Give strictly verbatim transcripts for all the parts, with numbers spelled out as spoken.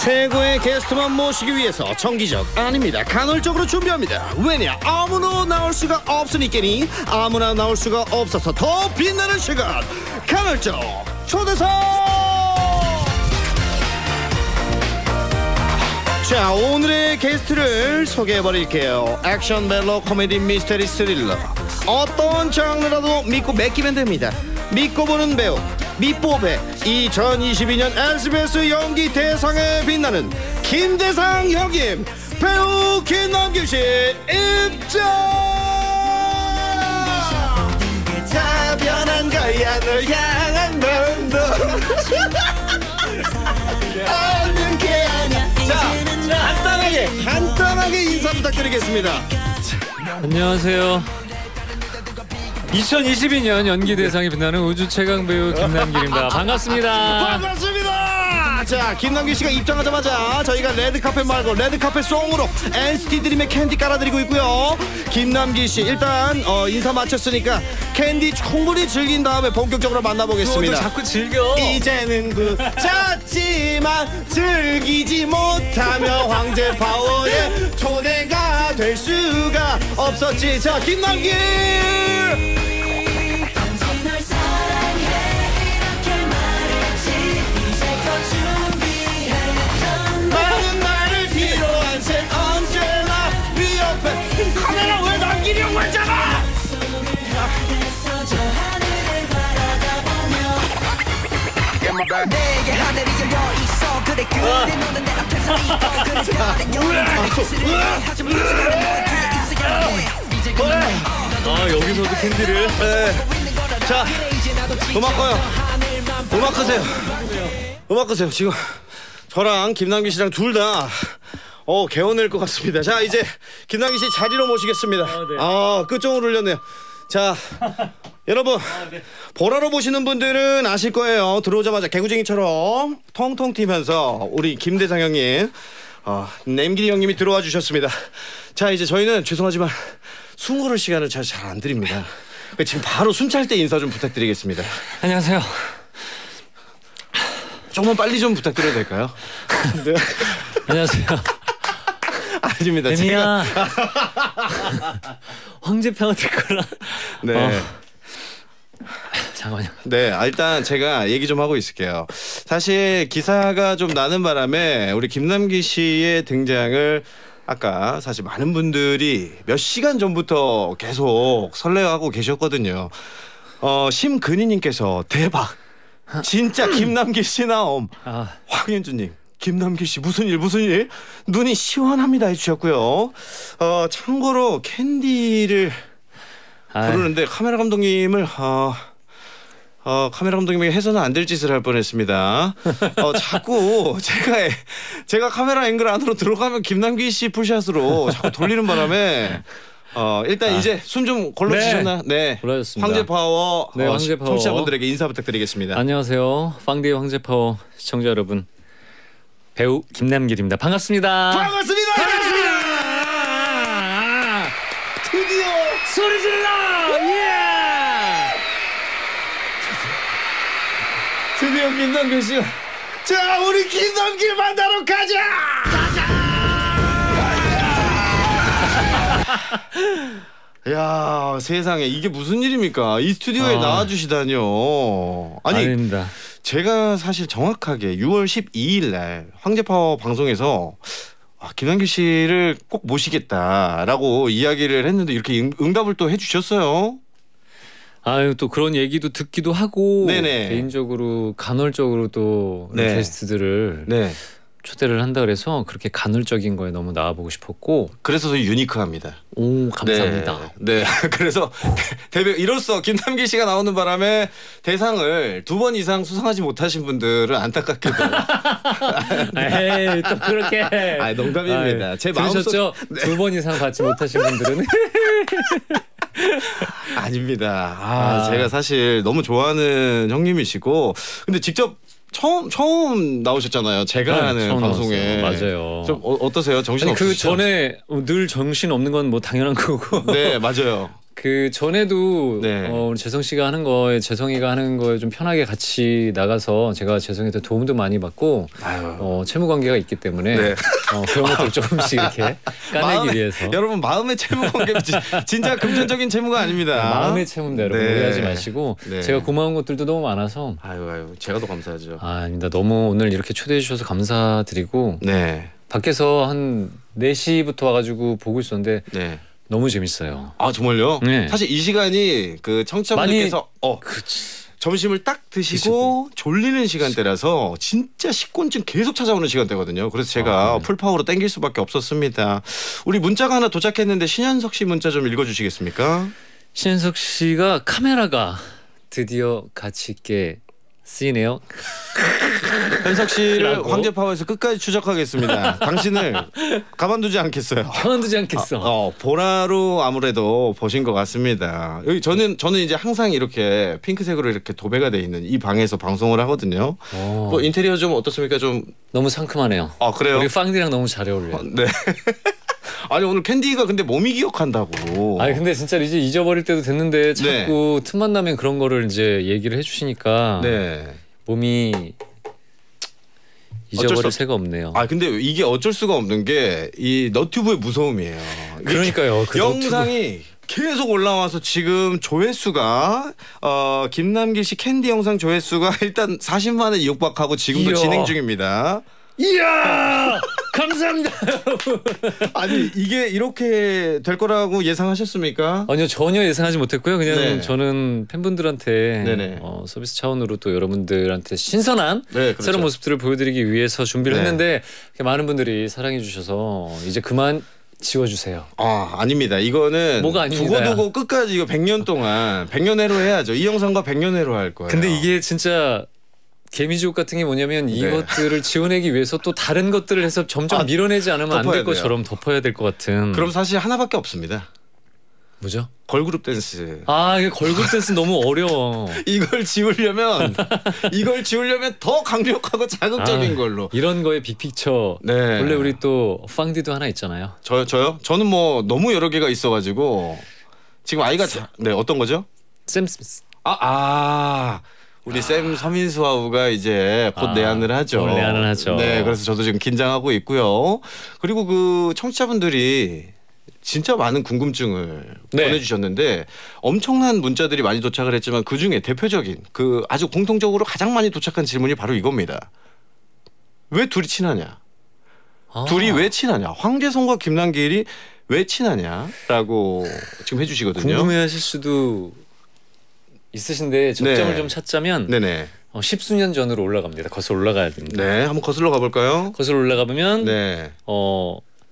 최고의 게스트만 모시기 위해서 정기적 아닙니다. 간헐적으로 준비합니다. 왜냐, 아무나 나올 수가 없으니까니. 아무나 나올 수가 없어서 더 빛나는 시간, 간헐적 초대석. 자, 오늘의 게스트를 소개해버릴게요. 액션, 멜로, 코미디, 미스터리, 스릴러, 어떤 장르라도 믿고 맡기면 됩니다. 믿고 보는 배우 밑보배, 이천이십이 년 에스비에스 연기 대상에 빛나는 김대상 형님, 배우 김남길씨 입장. 다 변한 거야 널 향한 마음도. 자, 간단하게 간단하게 인사 부탁드리겠습니다. 안녕하세요. 이천이십이 년 연기 대상에 빛나는 우주 최강 배우 김남길입니다. 반갑습니다. 반갑습니다. 자, 김남길 씨가 입장하자마자 저희가 레드카펫 말고 레드카펫 송으로 엔시티 드림의 캔디 깔아드리고 있고요. 김남길 씨 일단 어, 인사 마쳤으니까 캔디 충분히 즐긴 다음에 본격적으로 만나보겠습니다. 너 자꾸 즐겨. 이제는 그쳤지만 즐기지 못하며 황제 파워의 초대가 될 수가 없었지. 자, 김남길. 많은 말을 뒤로 한 채 언제나 네 옆에. 카메라 왜 남기려고 했잖아. 내게 하늘이 열려 있어. 그래 그래 너는 내 앞에서 있어. 그래 그래 영원한 키스를 하지만 이제 그만. 아, 여기서도 캔디를. 네. 자, 음악 꺼요. 음악 끄세요. 음악 끄세요. 지금 저랑 김남길 씨랑 둘 다 어, 개운할 것 같습니다. 자, 이제 김남길 씨 자리로 모시겠습니다. 아, 네. 아, 끝종을 울렸네요. 자, 여러분, 아, 네. 보라로 보시는 분들은 아실 거예요. 들어오자마자 개구쟁이처럼 통통 튀면서 우리 김대상 형님, 어, 남길이 형님이 들어와 주셨습니다. 자, 이제 저희는 죄송하지만 숨 고를 시간을 잘 잘 안 드립니다. 지금 바로 숨 찰 때 인사 좀 부탁드리겠습니다. 안녕하세요. 조금만 빨리 좀 부탁드려도 될까요? 네. 안녕하세요. 아닙니다. 제가 황제평화 듣거라. 네. 어. 잠깐만요. 네, 일단 제가 얘기 좀 하고 있을게요. 사실 기사가 좀 나는 바람에 우리 김남길 씨의 등장을 아까 사실 많은 분들이 몇 시간 전부터 계속 설레하고 계셨거든요. 어, 심근희님께서 대박, 진짜 김남길 씨 나옴. 아. 황현주님, 김남길 씨 무슨 일 무슨 일, 눈이 시원합니다 해주셨고요. 어, 참고로 캔디를 아이. 부르는데 카메라 감독님을 어, 어, 카메라 감독님이 해서는 안 될 짓을 할 뻔했습니다. 어, 자꾸 제가 제가 카메라 앵글 안으로 들어가면 김남길 씨 풀샷으로 자꾸 돌리는 바람에 어, 일단 아. 이제 숨 좀 걸러주셨나? 네, 골라줬습니다. 황제 파워. 네, 어, 황제 파워. 청취자분들에게 인사 부탁드리겠습니다. 안녕하세요. 빵디의 황제 파워 시청자 여러분, 배우 김남길입니다. 반갑습니다. 반갑습니다. 반갑습니다. 드디어 소리 질러! 예! 드디어 김남길 씨가. 자, 우리 김남길 만나러 가자. 야, 세상에 이게 무슨 일입니까? 이 스튜디오에 아. 나와주시다니요. 아니, 아닙니다. 제가 사실 정확하게 유월 십이일 날 황제파워 방송에서 아, 김남길 씨를 꼭 모시겠다라고 이야기를 했는데 이렇게 응, 응답을 또 해주셨어요. 아유, 또 그런 얘기도 듣기도 하고. 네네. 개인적으로 간헐적으로 또 네. 게스트들을 네. 초대를 한다 그래서 그렇게 간헐적인 거에 너무 나와보고 싶었고. 그래서 더 유니크합니다. 오, 감사합니다. 네, 네. 그래서 대표 이로써 김남길 씨가 나오는 바람에 대상을 두 번 이상 수상하지 못하신 분들은 안타깝게도. 에이, 또 그렇게. 아, 농담입니다. 아유, 제 들으셨죠? 마음속. 네. 두 번 이상 받지 못하신 분들은. 아닙니다. 아, 아. 제가 사실 너무 좋아하는 형님이시고, 근데 직접 처음 처음 나오셨잖아요. 제가 네, 하는 처음 방송에. 나왔어요. 맞아요. 좀 어, 어떠세요? 정신 아니, 그 없으시죠? 전에 늘 정신 없는 건 뭐 당연한 거고. 네, 맞아요. 그 전에도 네. 어, 우리 재성 씨가 하는 거에 재성이가 하는 거에 좀 편하게 같이 나가서 제가 재성이한테 도움도 많이 받고 아유. 어, 채무 관계가 있기 때문에 네. 어, 그런 것들 조금씩 이렇게 까내기 마음의- 위해서 여러분 마음의 채무 관계 진짜 금전적인 채무가 아닙니다. 마음의 채무입니다. 여러분 네. 오해하지 마시고 네. 제가 고마운 것들도 너무 많아서 아유 아유 제가 더 감사하죠. 아, 아닙니다. 너무 오늘 이렇게 초대해 주셔서 감사드리고 네. 밖에서 한 네 시부터 와가지고 보고 있었는데 네. 너무 재밌어요. 아 정말요? 네. 사실 이 시간이 그 청취자분들께서 어 그치. 점심을 딱 드시고 졸리는 시간대라서 진짜 식곤증 계속 찾아오는 시간대거든요. 그래서 제가 아, 네. 풀파워로 땡길 수밖에 없었습니다. 우리 문자가 하나 도착했는데 신현석 씨 문자 좀 읽어주시겠습니까? 신현석 씨가 카메라가 드디어 가치 있게 쓰이네요. 현석 씨를 라고? 황제파워에서 끝까지 추적하겠습니다. 당신을 가만두지 않겠어요. 가만두지 않겠어. 어, 보라로 아무래도 보신 것 같습니다. 여기 저는 저는 이제 항상 이렇게 핑크색으로 이렇게 도배가 돼 있는 이 방에서 방송을 하거든요. 어, 뭐 인테리어 좀 어떻습니까? 좀 너무 상큼하네요. 아 그래요? 우리 빵디랑 너무 잘 어울려요. 네. 아니 오늘 캔디가 근데 몸이 기억한다고. 아니 근데 진짜 이제 잊어버릴 때도 됐는데 자꾸 틈만 나면 그런 거를 이제 얘기를 해주시니까 네. 몸이 어쩔 수 잊어버릴 없- 새가 없네요. 아 근데 이게 어쩔 수가 없는 게 이 너튜브의 무서움이에요. 이게 그러니까요. 그 영상이 계속 올라와서 지금 조회수가 어 김남길 씨 캔디 영상 조회수가 일단 사십만에 육박하고 지금도 이야. 진행 중입니다. 이야 감사합니다. 아니 이게 이렇게 될 거라고 예상하셨습니까? 아니요 전혀 예상하지 못했고요. 그냥 네. 저는 팬분들한테 네네. 어, 서비스 차원으로 또 여러분들한테 신선한 네, 그렇죠. 새로운 모습들을 보여드리기 위해서 준비를 네. 했는데 이렇게 많은 분들이 사랑해 주셔서 이제 그만 지워주세요. 아 아닙니다. 이거는 뭐가 아닙니다. 두고 두고 끝까지 이거 백 년 동안 백 년 해로 해야죠. 이 영상과 백 년 해로 할 거예요. 근데 이게 진짜 개미지옥 같은 게 뭐냐면 네. 이것들을 지워내기 위해서 또 다른 것들을 해서 점점 아, 밀어내지 않으면 안 덮어야 될 돼요. 것처럼 덮어야 될 것 같은. 그럼 사실 하나밖에 없습니다. 뭐죠? 걸그룹 댄스. 아 이게 걸그룹 댄스 너무 어려워. 이걸 지우려면 이걸 지우려면 더 강력하고 자극적인 아, 걸로. 이런 거에 빅픽처. 네. 원래 우리 또 빵디도 하나 있잖아요. 저 저요? 저는 뭐 너무 여러 개가 있어가지고 지금 아이가 자, 네 어떤 거죠? 샘 스미스. 아 아. 우리 샘 서민수아우가 이제 곧 아, 내한을 하죠. 곧 내한을 하죠. 네, 그래서 저도 지금 긴장하고 있고요. 그리고 그 청취자분들이 진짜 많은 궁금증을 네. 보내주셨는데 엄청난 문자들이 많이 도착을 했지만 그 중에 대표적인 그 아주 공통적으로 가장 많이 도착한 질문이 바로 이겁니다. 왜 둘이 친하냐? 아. 둘이 왜 친하냐? 황재성과 김남길이 왜 친하냐라고 지금 해주시거든요. 궁금해하실 수도 있으신데 접점을 네. 좀 찾자면 네네. 어, 십수년 전으로 올라갑니다. 거슬러 올라가야 됩니다. 네, 한번 거슬러 가볼까요? 거슬러 올라가 보면 네. 어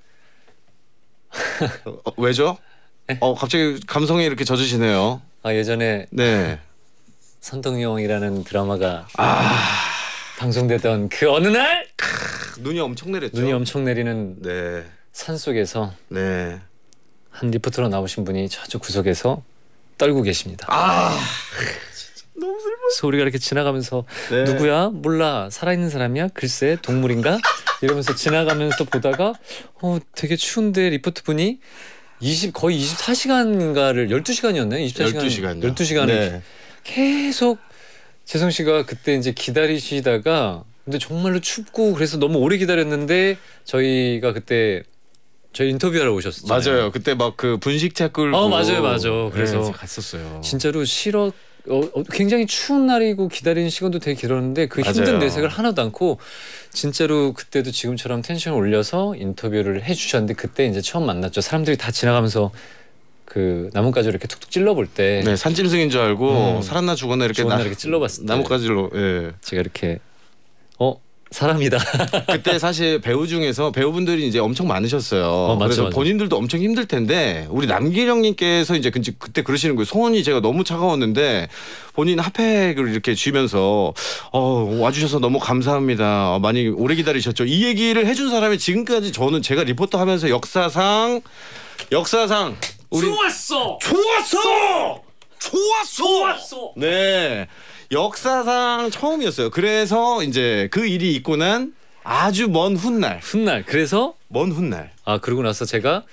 어, 왜죠? 어 갑자기 감성이 이렇게 젖으시네요. 아, 예전에 네. 선덕여왕이라는 드라마가 아 방송되던 그 어느 날 눈이 엄청 내렸죠. 눈이 엄청 내리는 네. 산 속에서 네. 한 리포터로 나오신 분이 저쪽 구석에서 떨고 계십니다. 아 너무 슬퍼. 소리가 이렇게 지나가면서 네. 누구야? 몰라. 살아있는 사람이야? 글쎄 동물인가? 이러면서 지나가면서 보다가 어 되게 추운데 리포터 분이 이십 거의 이십사 시간인가를 열두 시간이었나요? 이십사 시간 열두 시간요. 열두 시간을 네. 계속 재성 씨가 그때 이제 기다리시다가 근데 정말로 춥고 그래서 너무 오래 기다렸는데 저희가 그때 저희 인터뷰하러 오셨었잖아요. 맞아요. 그때 막 그 분식차 끌고. 어, 맞아요, 맞아요. 그래서 네, 갔었어요. 진짜로 싫어 어, 어, 굉장히 추운 날이고 기다리는 시간도 되게 길었는데 그 힘든 맞아요. 내색을 하나도 않고 진짜로 그때도 지금처럼 텐션 올려서 인터뷰를 해주셨는데 그때 이제 처음 만났죠. 사람들이 다 지나가면서 그 나뭇가지로 이렇게 툭툭 찔러볼 때 네, 산짐승인 줄 알고 음. 살았나 죽었나 이렇게 죽었나 나- 이렇게 찔러봤을 때. 나뭇가지로. 예. 제가 이렇게 어 사람이다. 그때 사실 배우 중에서 배우분들이 이제 엄청 많으셨어요. 맞죠, 그래서 맞죠. 본인들도 엄청 힘들 텐데 우리 남기령님께서 이제 그- 그때 그러시는 거예요. 소원이 제가 너무 차가웠는데 본인 핫팩을 이렇게 쥐면서 어, 와주셔서 너무 감사합니다. 어, 많이 오래 기다리셨죠. 이 얘기를 해준 사람이 지금까지 저는 제가 리포터 하면서 역사상 역사상 우리 좋았어. 좋았어. 좋았어. 좋았어. 네. 역사상 처음이었어요. 그래서 이제 그 일이 있고 난 아주 먼 훗날, 훗날 그래서 먼 훗날. 아 그러고 나서 제가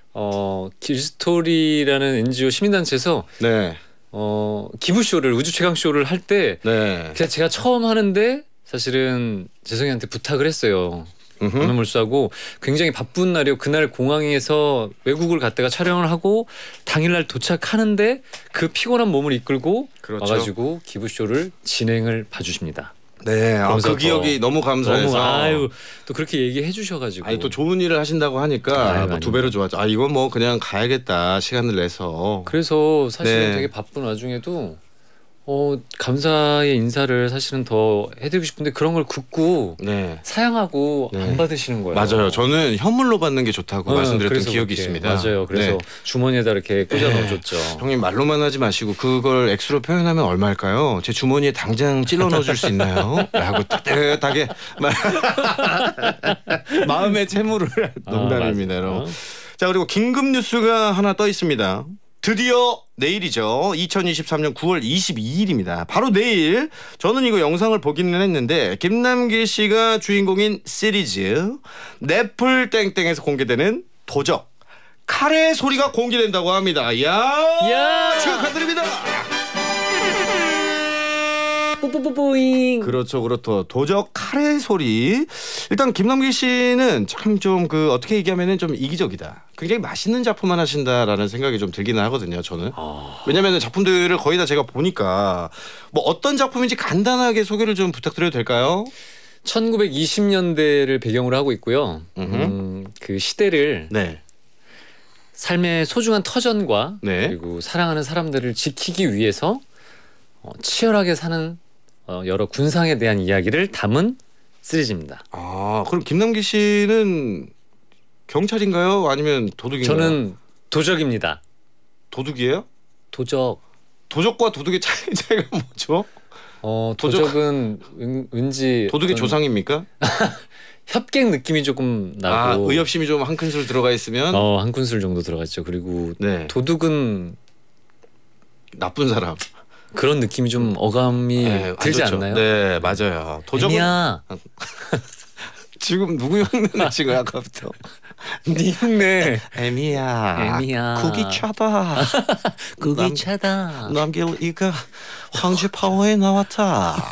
어 길스토리라는 엔지오 시민단체에서 네. 어 기부쇼를 우주 최강 쇼를 할 때 네. 그냥 제가 처음 하는데 사실은 재성이한테 부탁을 했어요. 밤에 몰수하고 굉장히 바쁜 날이요. 그날 공항에서 외국을 갔다가 촬영을 하고 당일날 도착하는데 그 피곤한 몸을 이끌고 그렇죠. 와가지고 기부쇼를 진행을 봐주십니다. 네. 아, 그러면서 그 기억이 너무 감사해서. 너무 아유 또 그렇게 얘기해 주셔가지고 아니 또 좋은 일을 하신다고 하니까 아유, 뭐두 배로 좋았죠. 아 이건 뭐 그냥 가야겠다 시간을 내서. 그래서 사실은 네. 되게 바쁜 와중에도 어 감사의 인사를 사실은 더 해드리고 싶은데 그런 걸 굽고 네. 사양하고 네. 안 받으시는 거예요. 맞아요. 저는 현물로 받는 게 좋다고 어, 말씀드렸던 그래서 기억이 그렇게, 있습니다. 맞아요. 그래서 네. 주머니에다 이렇게 꽂아 네. 넣어줬죠. 형님 말로만 하지 마시고 그걸 액수로 표현하면 얼마일까요? 제 주머니에 당장 찔러 넣어줄 수 있나요? 라고 따뜻하게 말- 마음의 채무를 농담입니다. 아, 여러분. 맞아요. 자 그리고 긴급 뉴스가 하나 떠 있습니다. 드디어 내일이죠. 이천이십삼 년 구월 이십이일입니다. 바로 내일 저는 이거 영상을 보기는 했는데 김남길 씨가 주인공인 시리즈 넷플 땡땡에서 공개되는 도적 칼의 소리가 공개된다고 합니다. 이야 야! 축하드립니다. 뽀뽀뽀뽀잉. 그렇죠, 그렇죠. 도적 칼의 소리. 일단 김남길 씨는 참 좀 그 어떻게 얘기하면은 좀 이기적이다. 굉장히 맛있는 작품만 하신다라는 생각이 좀 들기는 하거든요. 저는. 아, 왜냐면은 작품들을 거의 다 제가 보니까 뭐 어떤 작품인지 간단하게 소개를 좀 부탁드려도 될까요? 천구백이십 년대를 배경으로 하고 있고요. 음흠. 음, 그 시대를 네. 삶의 소중한 터전과 네. 그리고 사랑하는 사람들을 지키기 위해서 어, 치열하게 사는 어, 여러 군상에 대한 이야기를 담은 시리즈입니다. 아, 그럼 김남길 씨는 경찰인가요? 아니면 도둑인가요? 저는 도적입니다. 도둑이에요? 도적. 도적과 도둑의 차이, 차이가 뭐죠? 어, 도적- 도적은 은, 왠지 도둑의 어떤 조상입니까? 협객 느낌이 조금 아, 나고 의협심이 좀 한 큰술 들어가 있으면 어, 한 큰술 정도 들어갔죠. 그리고 네. 도둑은 나쁜 사람. 그런 느낌이 좀 어감이 네, 안 들지 좋죠. 않나요? 네, 맞아요. 도적은 애미야, 지금 누구 흉내 내지 아까부터. 네 흉내. 애미야. 애미야. 국이 차다. 그게 차다. 남길 이가 황제 파워에 나왔다.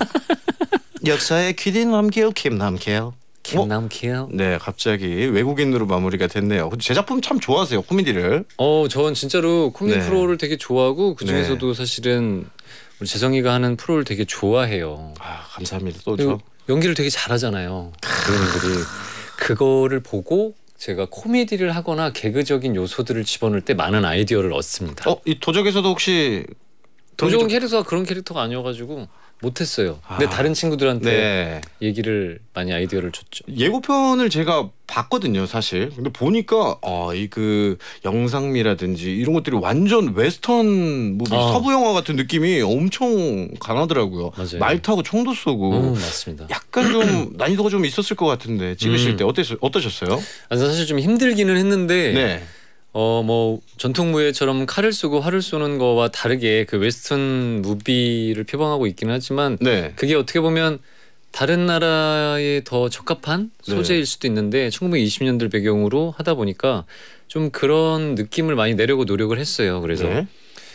역사의 귀리 남길 김남길. 김남길. 네, 갑자기 외국인으로 마무리가 됐네요. 제 작품 참 좋아하세요, 코미디를. 어, 전 진짜로 코미디 네. 프로를 되게 좋아하고 그 중에서도 사실은 우리 재성이가 하는 프로를 되게 좋아해요. 아, 감사합니다. 또 그리고 저. 연기를 되게 잘하잖아요. 배우님들이 그거를 보고 제가 코미디를 하거나 개그적인 요소들을 집어넣을 때 많은 아이디어를 얻습니다. 어, 이 도적에서도 혹시 도적은 캐릭터가 그런 캐릭터가 아니어가지고 못했어요. 근데 아, 다른 친구들한테 네. 얘기를 많이 아이디어를 줬죠. 예고편을 제가 봤거든요, 사실. 근데 보니까 아, 이 그 영상미라든지 이런 것들이 완전 웨스턴 무비, 어. 서부 영화 같은 느낌이 엄청 강하더라고요. 맞아요. 말 타고 총도 쏘고. 음, 맞습니다. 약간 좀 난이도가 좀 있었을 것 같은데 찍으실 음. 때 어땠, 어떠셨어요? 아, 사실 좀 힘들기는 했는데 네. 어 뭐 전통 무예처럼 칼을 쏘고 활을 쏘는 거와 다르게 그 웨스턴 무비를 표방하고 있기는 하지만 네. 그게 어떻게 보면 다른 나라에 더 적합한 네. 소재일 수도 있는데 천구백이십 년대 배경으로 하다 보니까 좀 그런 느낌을 많이 내려고 노력을 했어요. 그래서 네.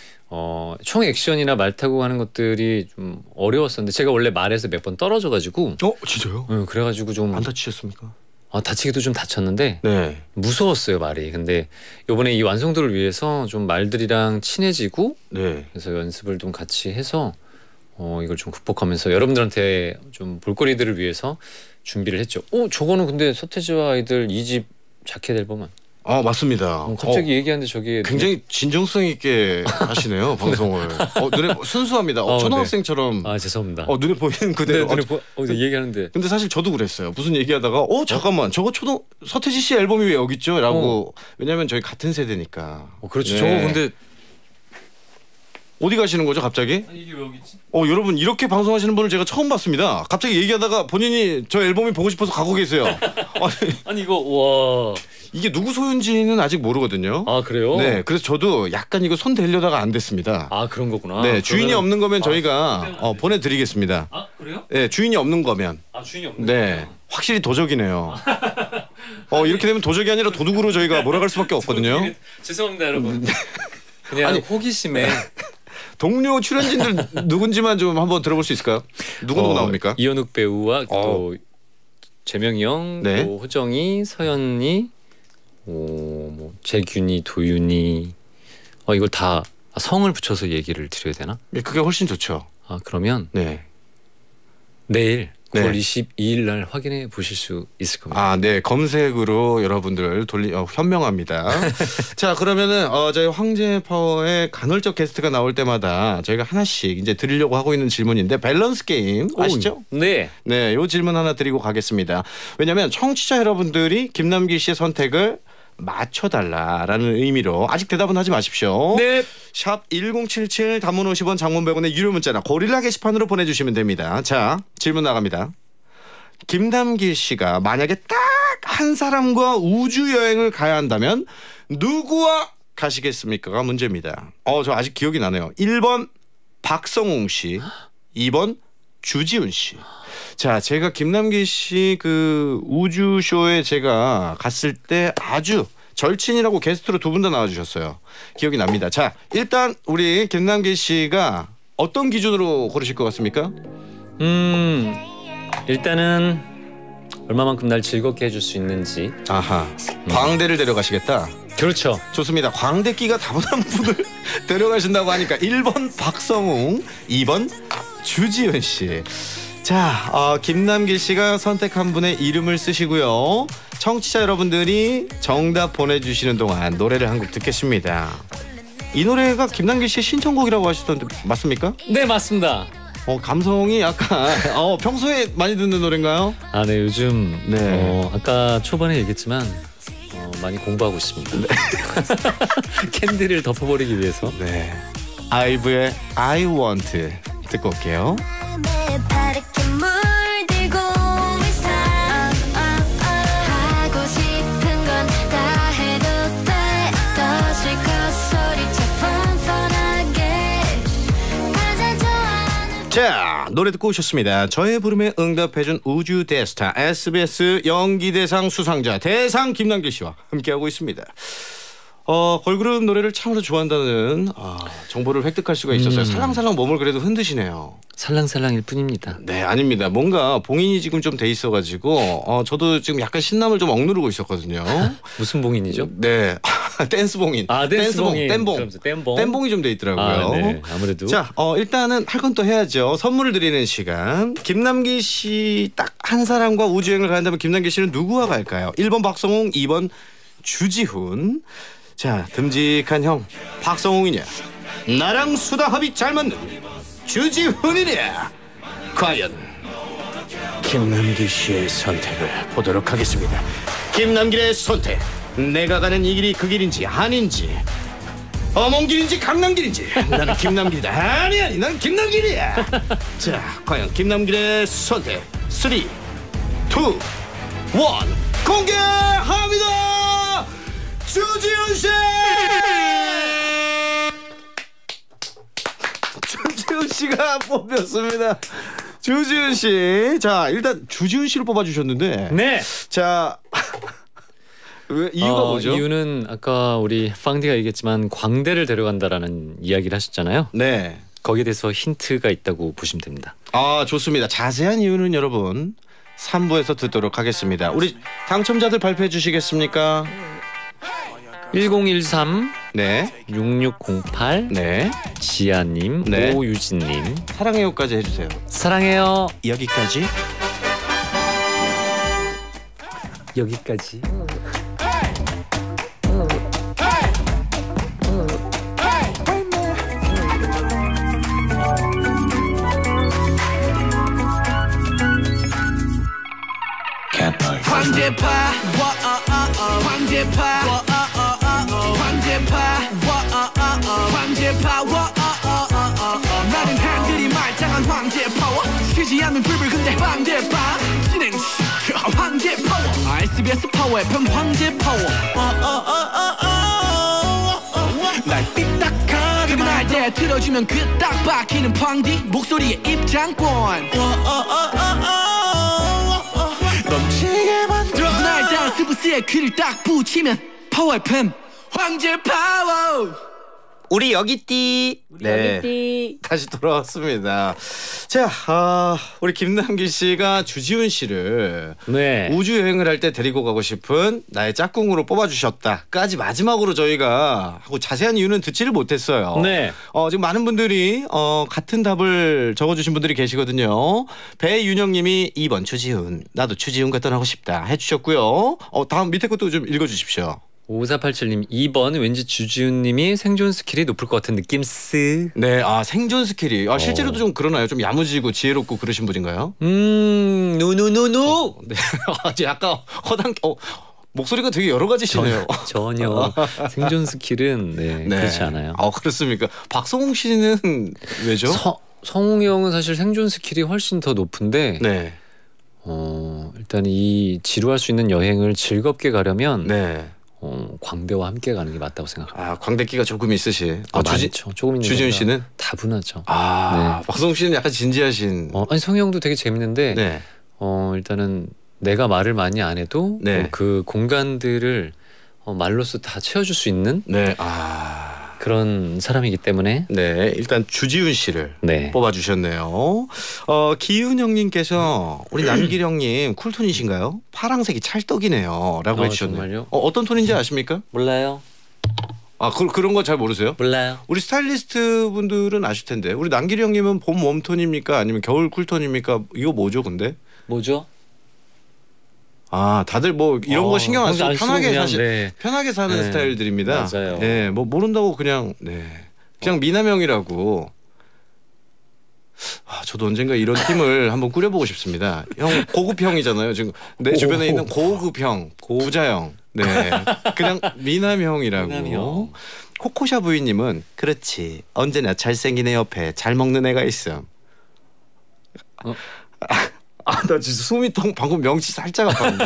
어, 총 액션이나 말 타고 하는 것들이 좀 어려웠었는데 제가 원래 말에서 몇 번 떨어져가지고 어, 진짜요? 응, 그래가지고 좀 안 다치셨습니까? 아, 다치기도 좀 다쳤는데 네. 무서웠어요 말이. 근데 이번에 이 완성도를 위해서 좀 말들이랑 친해지고 네. 그래서 연습을 좀 같이 해서 어, 이걸 좀 극복하면서 여러분들한테 좀 볼거리들을 위해서 준비를 했죠. 어 저거는 근데 서태지와 아이들 이 집 자켓 앨범은 아, 맞습니다. 어, 갑자기 어, 얘기하는데 저게 굉장히 진정성 있게 하시네요, 방송을. 어, 눈에 순수합니다. 어, 어, 초등학생처럼 아 죄송합니다. 어, 눈에 보이는 네, 그대로. 눈에 어, 보, 어, 얘기하는데 근데 사실 저도 그랬어요. 무슨 얘기하다가 어 잠깐만 저거 초등 서태지 씨 앨범이 왜 여기 있죠? 라고. 왜냐면 저희 같은 세대니까. 어, 그렇죠. 네. 저거 근데 어디 가시는 거죠 갑자기? 아니, 이게 왜 여기 있지? 어 여러분 이렇게 방송하시는 분을 제가 처음 봤습니다. 갑자기 얘기하다가 본인이 저 앨범이 보고 싶어서 가고 계세요. 아니, 아니 이거 와. 이게 누구 소유인지는 아직 모르거든요. 아 그래요? 네, 그래서 저도 약간 이거 손 대려다가 안 됐습니다. 아 그런 거구나. 네, 주인이 그러면은- 없는 거면 아, 저희가 손 대면 어, 보내드리겠습니다. 아 그래요? 네, 주인이 없는 거면. 아 주인이 없는 네, 거구나. 확실히 도적이네요. 어 이렇게 되면 도적이 아니라 도둑으로 저희가 몰아갈 수밖에 없거든요. 죄송합니다 여러분. 그냥 아니, 호기심에 동료 출연진들 누군지만 좀 한번 들어볼 수 있을까요? 누구 누구 어, 나옵니까? 이현욱 배우와 어. 또 재명이 형, 네. 또 호정이, 서연이, 어, 뭐 재균이, 도윤이. 어 이걸 다 성을 붙여서 얘기를 드려야 되나? 예, 그게 훨씬 좋죠. 아 그러면 네. 내일 네. 구월 이십이일 날 확인해 보실 수 있을 겁니다. 아, 네. 검색으로 여러분들 돌리 어, 현명합니다. 자, 그러면은 어, 저희 황제 파워의 간헐적 게스트가 나올 때마다 저희가 하나씩 이제 드리려고 하고 있는 질문인데 밸런스 게임 아시죠? 오, 네. 네, 요 질문 하나 드리고 가겠습니다. 왜냐하면 청취자 여러분들이 김남길 씨의 선택을 맞춰달라라는 의미로 아직 대답은 하지 마십시오. 네. 샵 일공칠칠 단문 오십 원 장문 백 원의 유료 문자나 고릴라 게시판으로 보내주시면 됩니다. 자, 질문 나갑니다. 김남길 씨가 만약에 딱 한 사람과 우주 여행을 가야 한다면 누구와 가시겠습니까가 문제입니다. 어, 저 아직 기억이 나네요. 일 번 박성웅 씨, 이 번 주지훈 씨. 자, 제가 김남길 씨 그 우주쇼에 제가 갔을 때 아주 절친이라고 게스트로 두 분 다 나와주셨어요. 기억이 납니다. 자, 일단 우리 김남길 씨가 어떤 기준으로 고르실 것 같습니까? 음 일단은 얼마만큼 날 즐겁게 해줄 수 있는지. 아하, 광대를 데려가시겠다. 그렇죠. 좋습니다. 광대끼가 다분한 분을 데려가신다고 하니까 일 번 박성웅, 이 번 주지훈 씨. 자, 어, 김남길 씨가 선택한 분의 이름을 쓰시고요. 청취자 여러분들이 정답 보내주시는 동안 노래를 한 곡 듣겠습니다. 이 노래가 김남길 씨의 신청곡이라고 하시던데 맞습니까? 네 맞습니다. 어, 감성이 약간 어, 평소에 많이 듣는 노래인가요? 아 네 요즘 네. 어, 아까 초반에 얘기했지만 어, 많이 공부하고 있습니다. 네. 캔디를 덮어버리기 위해서. 네. 아이브의 I Want 듣고 올게요. 내 파랗게 물들고 있어 하고 싶은 건 다 해도 돼 더 실컷 소리쳐 뻔뻔하게 가장 좋아하는 자, 노래 듣고 오셨습니다. 저의 부름에 응답해준 우주 대스타 에스비에스 연기대상 수상자 대상 김남길 씨와 함께하고 있습니다. 어, 걸그룹 노래를 참으로 좋아한다는 아, 정보를 획득할 수가 있었어요. 음. 살랑살랑 몸을 그래도 흔드시네요. 살랑살랑일 뿐입니다. 네, 아닙니다. 뭔가 봉인이 지금 좀 돼 있어가지고 어, 저도 지금 약간 신남을 좀 억누르고 있었거든요. 무슨 봉인이죠? 네, 댄스 봉인. 아 댄스 봉인. 댄봉. 그러면서 댄봉. 댄봉이 좀 돼 있더라고요. 아, 네. 아무래도. 자, 어, 일단은 할 건 또 해야죠. 선물을 드리는 시간. 김남길 씨 딱 한 사람과 우주여행을 가는다면 김남길 씨는 누구와 갈까요? 일 번 박성웅, 이 번 주지훈. 자, 듬직한 형 박성웅이냐, 나랑 수다 합이 잘 맞는 주지훈이냐. 과연 김남길 씨의 선택을 보도록 하겠습니다. 김남길의 선택. 내가 가는 이 길이 그 길인지 아닌지, 어몽길인지 강남길인지. 나는 김남길이다. 아니 아니 난 김남길이야. 자, 과연 김남길의 선택. 삼, 이, 일 공개합니다. 주지훈 씨. 주지훈 씨가 뽑혔습니다. 주지훈 씨. 자, 일단 주지훈 씨를 뽑아주셨는데. 네. 자. 왜 이유가 어, 뭐죠? 이유는 아까 우리 빵디가 얘기했지만 광대를 데려간다라는 이야기를 하셨잖아요. 네. 거기에 대해서 힌트가 있다고 보시면 됩니다. 아, 좋습니다. 자세한 이유는 여러분 삼 부에서 듣도록 하겠습니다. 우리 당첨자들 발표해 주시겠습니까? 일공일삼 네. 육육공팔 네. 지아님, 네. 오유진님. 사랑해요까지 해주세요. 사랑해요. 여기까지. 여기까지. 황제파 황제파 황제파 황제파 나는 한들이 말짱한 황제파워 쉬지 않는 불불 근데 황제파 진행 황제파워 에스비에스 파워 에프엠 황제파워 날 삐딱하게 날 때 들어주면 그 딱 박히는 팡디 목소리의 입장권 넘치 미치게 만들어. 날 댄스 부스에 귀를 딱 붙이면 파워 에프엠 황제 파워. 우리 여기띠. 네. 다시 돌아왔습니다. 자, 아, 우리 김남길 씨가 주지훈 씨를 네. 우주 여행을 할 때 데리고 가고 싶은 나의 짝꿍으로 뽑아주셨다까지 마지막으로 저희가 하고 자세한 이유는 듣지를 못했어요. 네. 어, 지금 많은 분들이 어, 같은 답을 적어주신 분들이 계시거든요. 배윤영님이 이 번 추지훈, 나도 추지훈과 떠나고 싶다 해주셨고요. 어, 다음 밑에 것도 좀 읽어주십시오. 오사팔칠님 이 번 왠지 주지훈님이 생존 스킬이 높을 것 같은 느낌스. 네, 아 생존 스킬이 아, 실제로도 어. 좀 그러나요? 좀 야무지고 지혜롭고 그러신 분인가요? 음, 노노노노. 네, 아주 약간 허당. 어, 목소리가 되게 여러 가지시네요. 전혀 생존 스킬은 네, 네. 그렇지 않아요. 아 그렇습니까? 박성웅 씨는 왜죠? 서, 성웅이 형은 사실 생존 스킬이 훨씬 더 높은데 네, 어, 일단 이 지루할 수 있는 여행을 즐겁게 가려면 네. 어, 광대와 함께 가는 게 맞다고 생각합니다. 아 광대기가 조금 있으시. 아, 아, 주지, 많죠. 조금 있는 주지훈 것보다 씨는 다분하죠. 아 네. 박성웅 씨는 약간 진지하신. 어, 아니 성희 형도 되게 재밌는데 네, 어, 일단은 내가 말을 많이 안 해도 네. 어, 그 공간들을 어, 말로써 다 채워줄 수 있는 네, 아, 그런 사람이기 때문에 네. 일단 주지훈 씨를 네. 뽑아주셨네요. 어, 기훈형님께서 우리 남기령님 쿨톤이신가요? 파랑색이 찰떡이네요.라고 어, 해주셨네요. 정말요? 어, 어떤 톤인지 아십니까? 몰라요. 아, 그, 그런 거 잘 모르세요? 몰라요. 우리 스타일리스트 분들은 아실 텐데 우리 남기리 형님은 봄 웜톤입니까 아니면 겨울 쿨톤입니까? 이거 뭐죠 근데? 뭐죠? 아 다들 뭐 이런 어, 거 신경 안 쓰고 안 쓰고 편하게 그냥, 사실 네. 편하게 사는 네, 스타일들입니다. 맞아요. 네, 뭐 모른다고 그냥 네 그냥 미남형이라고. 아, 저도 언젠가 이런 팀을 한번 꾸려보고 싶습니다. 형 고급형이잖아요. 지금 내 주변에 있는 고급형, 부자형, 네 그냥 미남형이라고. 미남형. 코코샤 부인님은 그렇지 언제나 잘생긴 애 옆에 잘 먹는 애가 있음. 어? 아 나 진짜 숨이 통 방금 명치 살짝 아팠는데.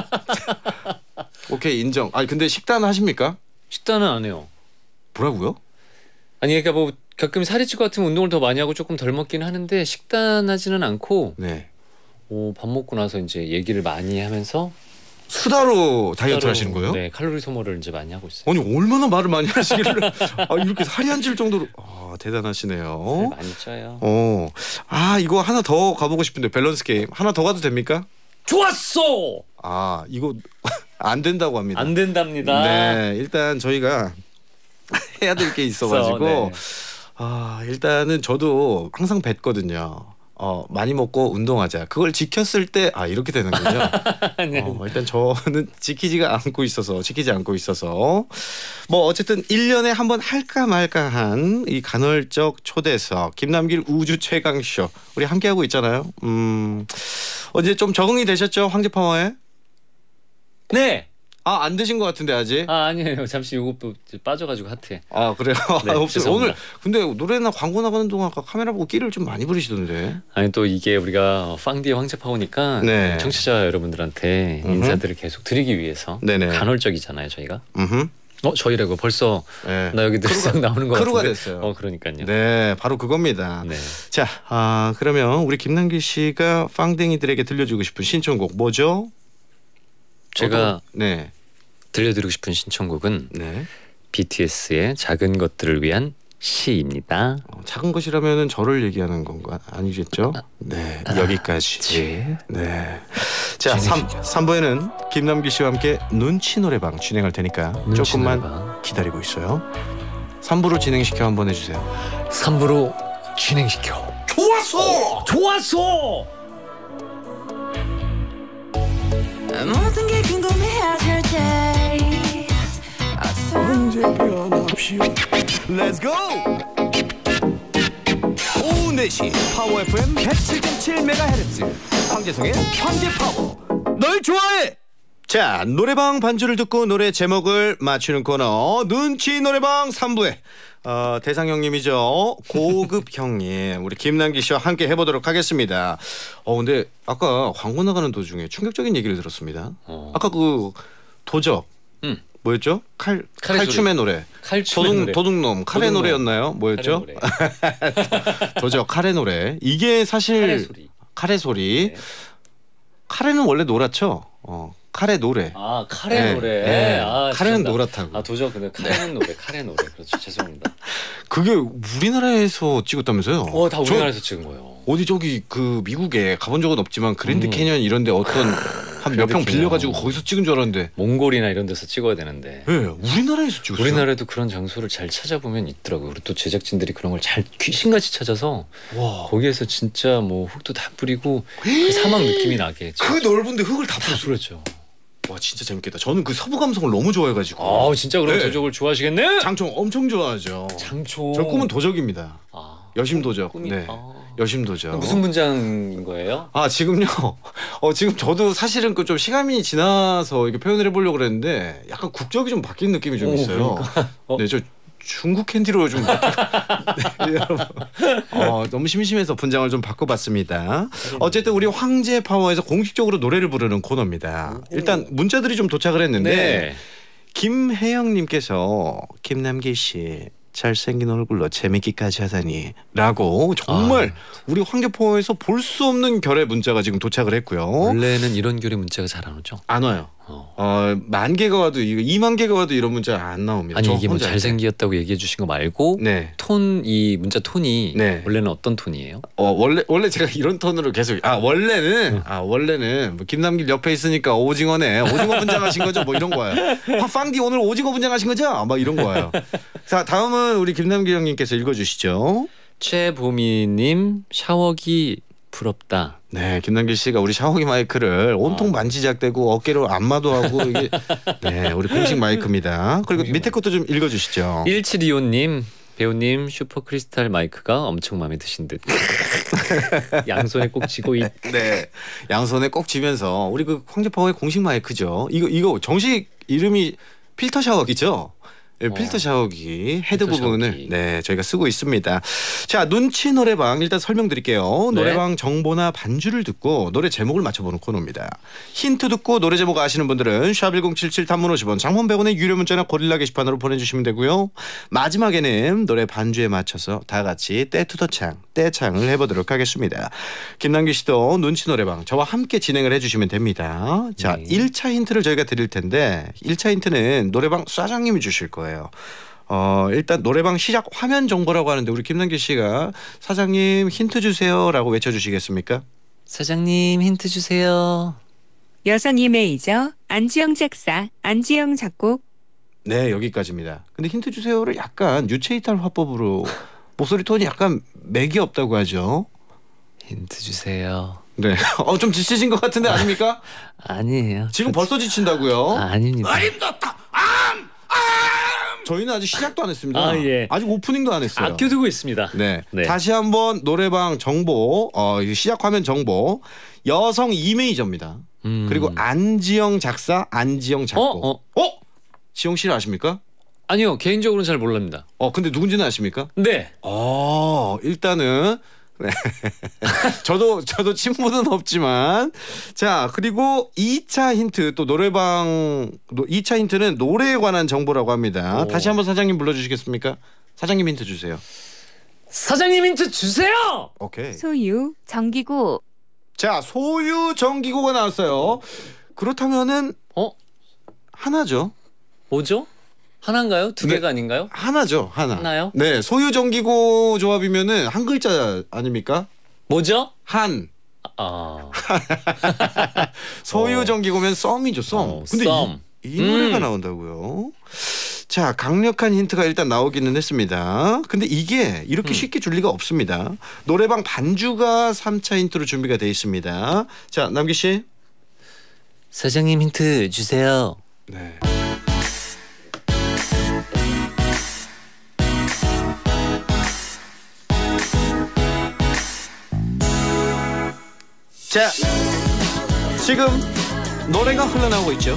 오케이 인정. 아니 근데 식단 하십니까? 식단은 안 해요. 뭐라고요? 아니 그러니까 뭐 가끔 살이 찌고 같으면 운동을 더 많이 하고 조금 덜 먹긴 하는데 식단하지는 않고 네. 어, 밥 먹고 나서 이제 얘기를 많이 하면서 수다로 다이어트 따로, 하시는 거예요? 네 칼로리 소모를 이제 많이 하고 있어요. 아니 얼마나 말을 많이 하시길래 아, 이렇게 살이 안 찔 정도로 아, 대단하시네요. 살 많이 쪄요. 어, 아 이거 하나 더 가보고 싶은데 밸런스 게임 하나 더 가도 됩니까? 좋았어. 아 이거 안 된다고 합니다. 안 된답니다. 네, 일단 저희가 해야 될 게 있어가지고 네. 아 일단은 저도 항상 뵀거든요. 어 많이 먹고 운동하자. 그걸 지켰을 때 아 이렇게 되는군요. 아니, 아니. 어, 일단 저는 지키지가 않고 있어서 지키지 않고 있어서 뭐 어쨌든 일 년에 한 번 할까 말까한 이 간헐적 초대석 김남길 우주 최강쇼 우리 함께하고 있잖아요. 음 어제 좀 적응이 되셨죠 황제파워에? 네. 아 안 되신 것 같은데 아직? 아 아니에요. 잠시 요것도 빠져가지고 핫해. 아 그래요? 네, 아, 없어요. 죄송합니다. 오늘 근데 노래나 광고 나가는 동안 아까 카메라 보고 끼를 좀 많이 부리시던데. 아니 또 이게 우리가 빵디의 황제파오니까 네. 청취자 여러분들한테 음흠. 인사들을 계속 드리기 위해서 네네. 간헐적이잖아요 저희가. 음. 어 저희라고 벌써 네. 나 여기 늘상 나오는 거 크루가 같은데. 됐어요. 어 그러니까요. 네, 바로 그겁니다. 네. 자, 아 그러면 우리 김남길 씨가 빵댕이들에게 들려주고 싶은 신청곡 뭐죠? 제가 어떤- 네, 들려드리고 싶은 신청곡은 네. 비티에스의 작은 것들을 위한 시입니다. 어, 작은 것이라면은 저를 얘기하는 건가 아니겠죠? 네, 여기까지. 네. 자, 삼, 삼 부에는 김남길 씨와 함께 눈치 노래방 진행할 테니까 눈치 조금만 노래방. 기다리고 있어요. 삼 부로 진행시켜 한번 해주세요. 삼 부로 진행시켜. 좋았어. 좋았어. 모든 게 궁금해질 때 언제 변합시오. Let's go. 오후 네 시 파워 에프엠 백칠 점 칠 메가헤르츠 황재성의 황제 파워. 널 좋아해. 자, 노래방 반주를 듣고 노래 제목을 맞추는 코너 눈치 노래방 삼 부에 어, 대상 형님이죠. 고급 형님 우리 김남기 씨와 함께 해보도록 하겠습니다. 어 근데 아까 광고 나가는 도중에 충격적인 얘기를 들었습니다. 어. 아까 그 도적 음. 뭐였죠? 칼 칼의 칼춤의 노래. 칼춤의 도둑 노래. 도둑놈 칼의 도둑놈. 노래였나요? 뭐였죠? 칼의 노래. 도적 칼의 노래. 이게 사실 칼의 소리. 칼의 소리. 네. 카레는 원래 노랗죠. 어, 카레 노래. 아 카레 네, 노래. 네. 아, 카레는 죄송합니다. 노랗다고. 아 도저 근데 카레는 노래, 카레 노래. 그렇죠. 죄송합니다. 그게 우리나라에서 찍었다면서요? 어, 다 저 우리나라에서 찍은 거예요. 어디 저기 그 미국에 가본 적은 없지만 그랜드 음. 캐년 이런데 어떤 한 몇 평 그랜드 빌려가지고 캐년. 거기서 찍은 줄 알았는데. 몽골이나 이런 데서 찍어야 되는데. 네, 우리나라에서 찍었어요. 우리나라에도 그런 장소를 잘 찾아보면 있더라고요. 그리고 또 제작진들이 그런 걸 잘 귀신같이 찾아서 와. 거기에서 진짜 뭐 흙도 다 뿌리고 그 사막 느낌이 나게 그 넓은데 흙을 다 다 풀었어요. 뿌렸죠. 와 진짜 재밌겠다. 저는 그 서부 감성을 너무 좋아해가지고. 아 진짜 그럼 네. 도적을 좋아하시겠네? 장총 엄청 좋아하죠. 장초. 저 꿈은 도적입니다. 아, 여심도적. 꿈이 네. 아. 여심도적. 무슨 문장인 거예요? 아 지금요. 어 지금 저도 사실은 그 좀 시간이 지나서 이게 표현을 해보려고 그랬는데 약간 국적이 좀 바뀐 느낌이 좀 오, 있어요. 어. 네, 저 중국 캔디로 좀 바뀌... 네, 여러분. 어, 너무 심심해서 분장을 좀 바꿔봤습니다. 어쨌든 우리 황제 파워에서 공식적으로 노래를 부르는 코너입니다. 일단 문자들이 좀 도착을 했는데 네. 김혜영님께서 김남길 씨 잘생긴 얼굴로 재밌기까지 하다니 라고 정말 우리 황제포에서 볼 수 없는 결의 문자가 지금 도착을 했고요. 원래는 이런 결의 문자가 잘 안 오죠. 안 와요. 어. 어, 만 개가 와도 이거 이만 개가 와도 이런 문자 안 나옵니다. 아니 저 이게 뭐 혼자 할 때. 잘생겼다고 얘기해 주신 거 말고 네. 톤 이 문자 톤이 네. 원래는 어떤 톤이에요? 어 원래 원래 제가 이런 톤으로 계속 아 원래는 아 원래는 뭐 김남길 옆에 있으니까 오징어네 오징어 분장하신 거죠 뭐 이런 거예요. 황디 오늘 오징어 분장하신 거죠? 막 이런 거예요. 자 다음은 우리 김남길 형님께서 읽어주시죠. 최보미님 샤워기 부럽다. 네, 김남길 씨가 우리 샤워기 마이크를 온통 아. 만지작대고 어깨로 안마도 하고 이게 네, 우리 공식 마이크입니다. 그리고 공식 밑에 것도 좀 읽어주시죠. 일칠이오님 배우님 슈퍼 크리스탈 마이크가 엄청 마음에 드신 듯. 양손에 꼭 쥐고 있. 네, 양손에 꼭 쥐면서 우리 그 황제파워의 공식 마이크죠. 이거 이거 정식 이름이 필터 샤워기죠. 네, 필터 샤워기 헤드 필터 부분을 샤워기. 네 저희가 쓰고 있습니다. 자 눈치 노래방 일단 설명드릴게요. 네. 노래방 정보나 반주를 듣고 노래 제목을 맞춰보는 코너입니다. 힌트 듣고 노래 제목 아시는 분들은 샵 일공칠칠 단문 오십 원 장문 백 원의 유료 문자나 고릴라 게시판으로 보내주시면 되고요. 마지막에는 노래 반주에 맞춰서 다 같이 떼투더창 떼창을 해보도록 하겠습니다. 김남길 씨도 눈치 노래방 저와 함께 진행을 해주시면 됩니다. 자 네. 일 차 힌트를 저희가 드릴 텐데 일 차 힌트는 노래방 사장님이 주실 거예요. 어 일단 노래방 시작 화면 정보라고 하는데 우리 김남길 씨가 사장님 힌트 주세요라고 외쳐주시겠습니까? 사장님 힌트 주세요. 여성 이메이저 안지영 작사 안지영 작곡 네 여기까지입니다. 근데 힌트 주세요를 약간 유체이탈 화법으로 목소리 톤이 약간 맥이 없다고 하죠. 힌트 주세요. 네, 어 좀 지치신 것 같은데 아닙니까? 아니에요. 지금 벌써 지친다고요? 아, 아닙니다. 저희는 아직 시작도 안 했습니다. 아, 예. 아직 오프닝도 안 했어요. 아껴두고 있습니다. 네. 네. 다시 한번 노래방 정보, 어, 이 시작 화면 정보. 여성 이메이저입니다. 음. 그리고 안지영 작사, 안지영 작곡. 어? 어? 지영 씨를 아십니까? 아니요 개인적으로는 잘 몰랍니다. 어, 근데 누군지는 아십니까? 네. 어, 일단은 네. 저도 저도 친분은 없지만 자 그리고 이 차 힌트 또 노래방 이 차 힌트는 노래에 관한 정보라고 합니다. 오. 다시 한번 사장님 불러주시겠습니까? 사장님 힌트 주세요. 사장님 힌트 주세요. 오케이. 소유 정기구 자 소유 정기고가 나왔어요. 그렇다면은 어? 하나죠. 뭐죠? 하나인가요? 두 네. 개가 아닌가요? 하나죠. 하나. 하나요? 네 소유 정기고 조합이면은 한 글자 아닙니까? 뭐죠? 한. 아. 소유 어. 정기고면 썸이죠 썸. 어, 근데 썸. 이, 이 노래가 음. 나온다고요. 자 강력한 힌트가 일단 나오기는 했습니다. 근데 이게 이렇게 음. 쉽게 줄 리가 없습니다. 노래방 반주가 삼 차 힌트로 준비가 돼 있습니다. 자 남기 씨. 사장님 힌트 주세요. 네. 자 지금 노래가 흘러나오고 있죠.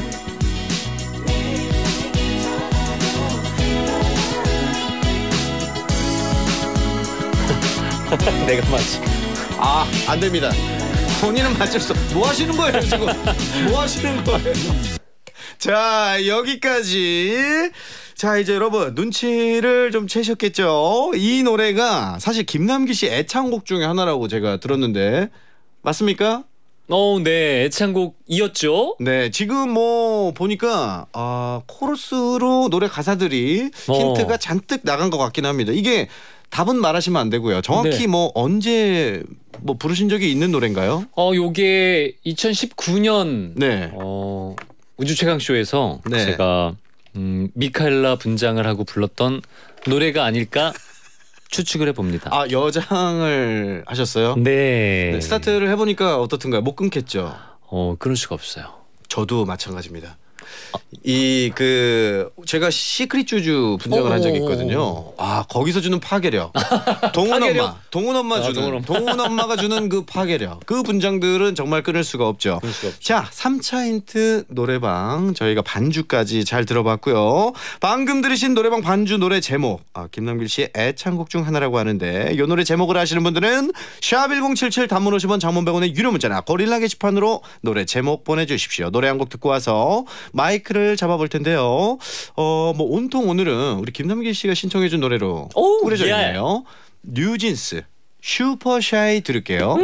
내가 맞지. 아, 안 됩니다. 본인은 맞을 수. 뭐 하시는 거예요, 지금? 뭐 하시는 거예요? 자, 여기까지. 자, 이제 여러분 눈치를 좀 채셨겠죠? 이 노래가 사실 김남기 씨 애창곡 중에 하나라고 제가 들었는데 맞습니까? 어, 네, 애창곡이었죠. 네, 지금 뭐 보니까 아, 코러스로 노래 가사들이 어. 힌트가 잔뜩 나간 것 같긴 합니다. 이게 답은 말하시면 안 되고요. 정확히 네. 뭐 언제 뭐 부르신 적이 있는 노래인가요? 어, 요게 이천십구 년 네. 어, 우주 최강 쇼에서 네. 제가 음, 미카엘라 분장을 하고 불렀던 노래가 아닐까 추측을 해봅니다. 아, 여장을 하셨어요? 네. 네, 스타트를 해보니까 어떻든가요? 못 끊겠죠. 어, 그럴 수가 없어요. 저도 마찬가지입니다. 이 그 제가 시크릿 주주 분장을 한 적이 있거든요. 아, 거기서 주는 파괴력. 동훈 파괴력? 엄마, 동훈 엄마 아, 주는 동훈 엄마. 동훈 엄마가 주는 그 파괴력. 그 분장들은 정말 끊을 수가 없죠. 끊을 수가 없죠. 자, 삼 차 힌트 노래방 저희가 반주까지 잘 들어봤고요. 방금 들으신 노래방 반주 노래 제목 아, 김남길 씨의 애창곡 중 하나라고 하는데 이 노래 제목을 아시는 분들은 샵 일공칠칠 단문 오십 원 장문 백 원의 유료 문자나 고릴라 게시판으로 노래 제목 보내주십시오. 노래 한 곡 듣고 와서 마이크를 잡아볼 텐데요. 어, 뭐 온통 오늘은 우리 김남길 씨가 신청해준 노래로 오, 꾸려져 예. 있네요. 뉴진스 슈퍼샤이 들을게요.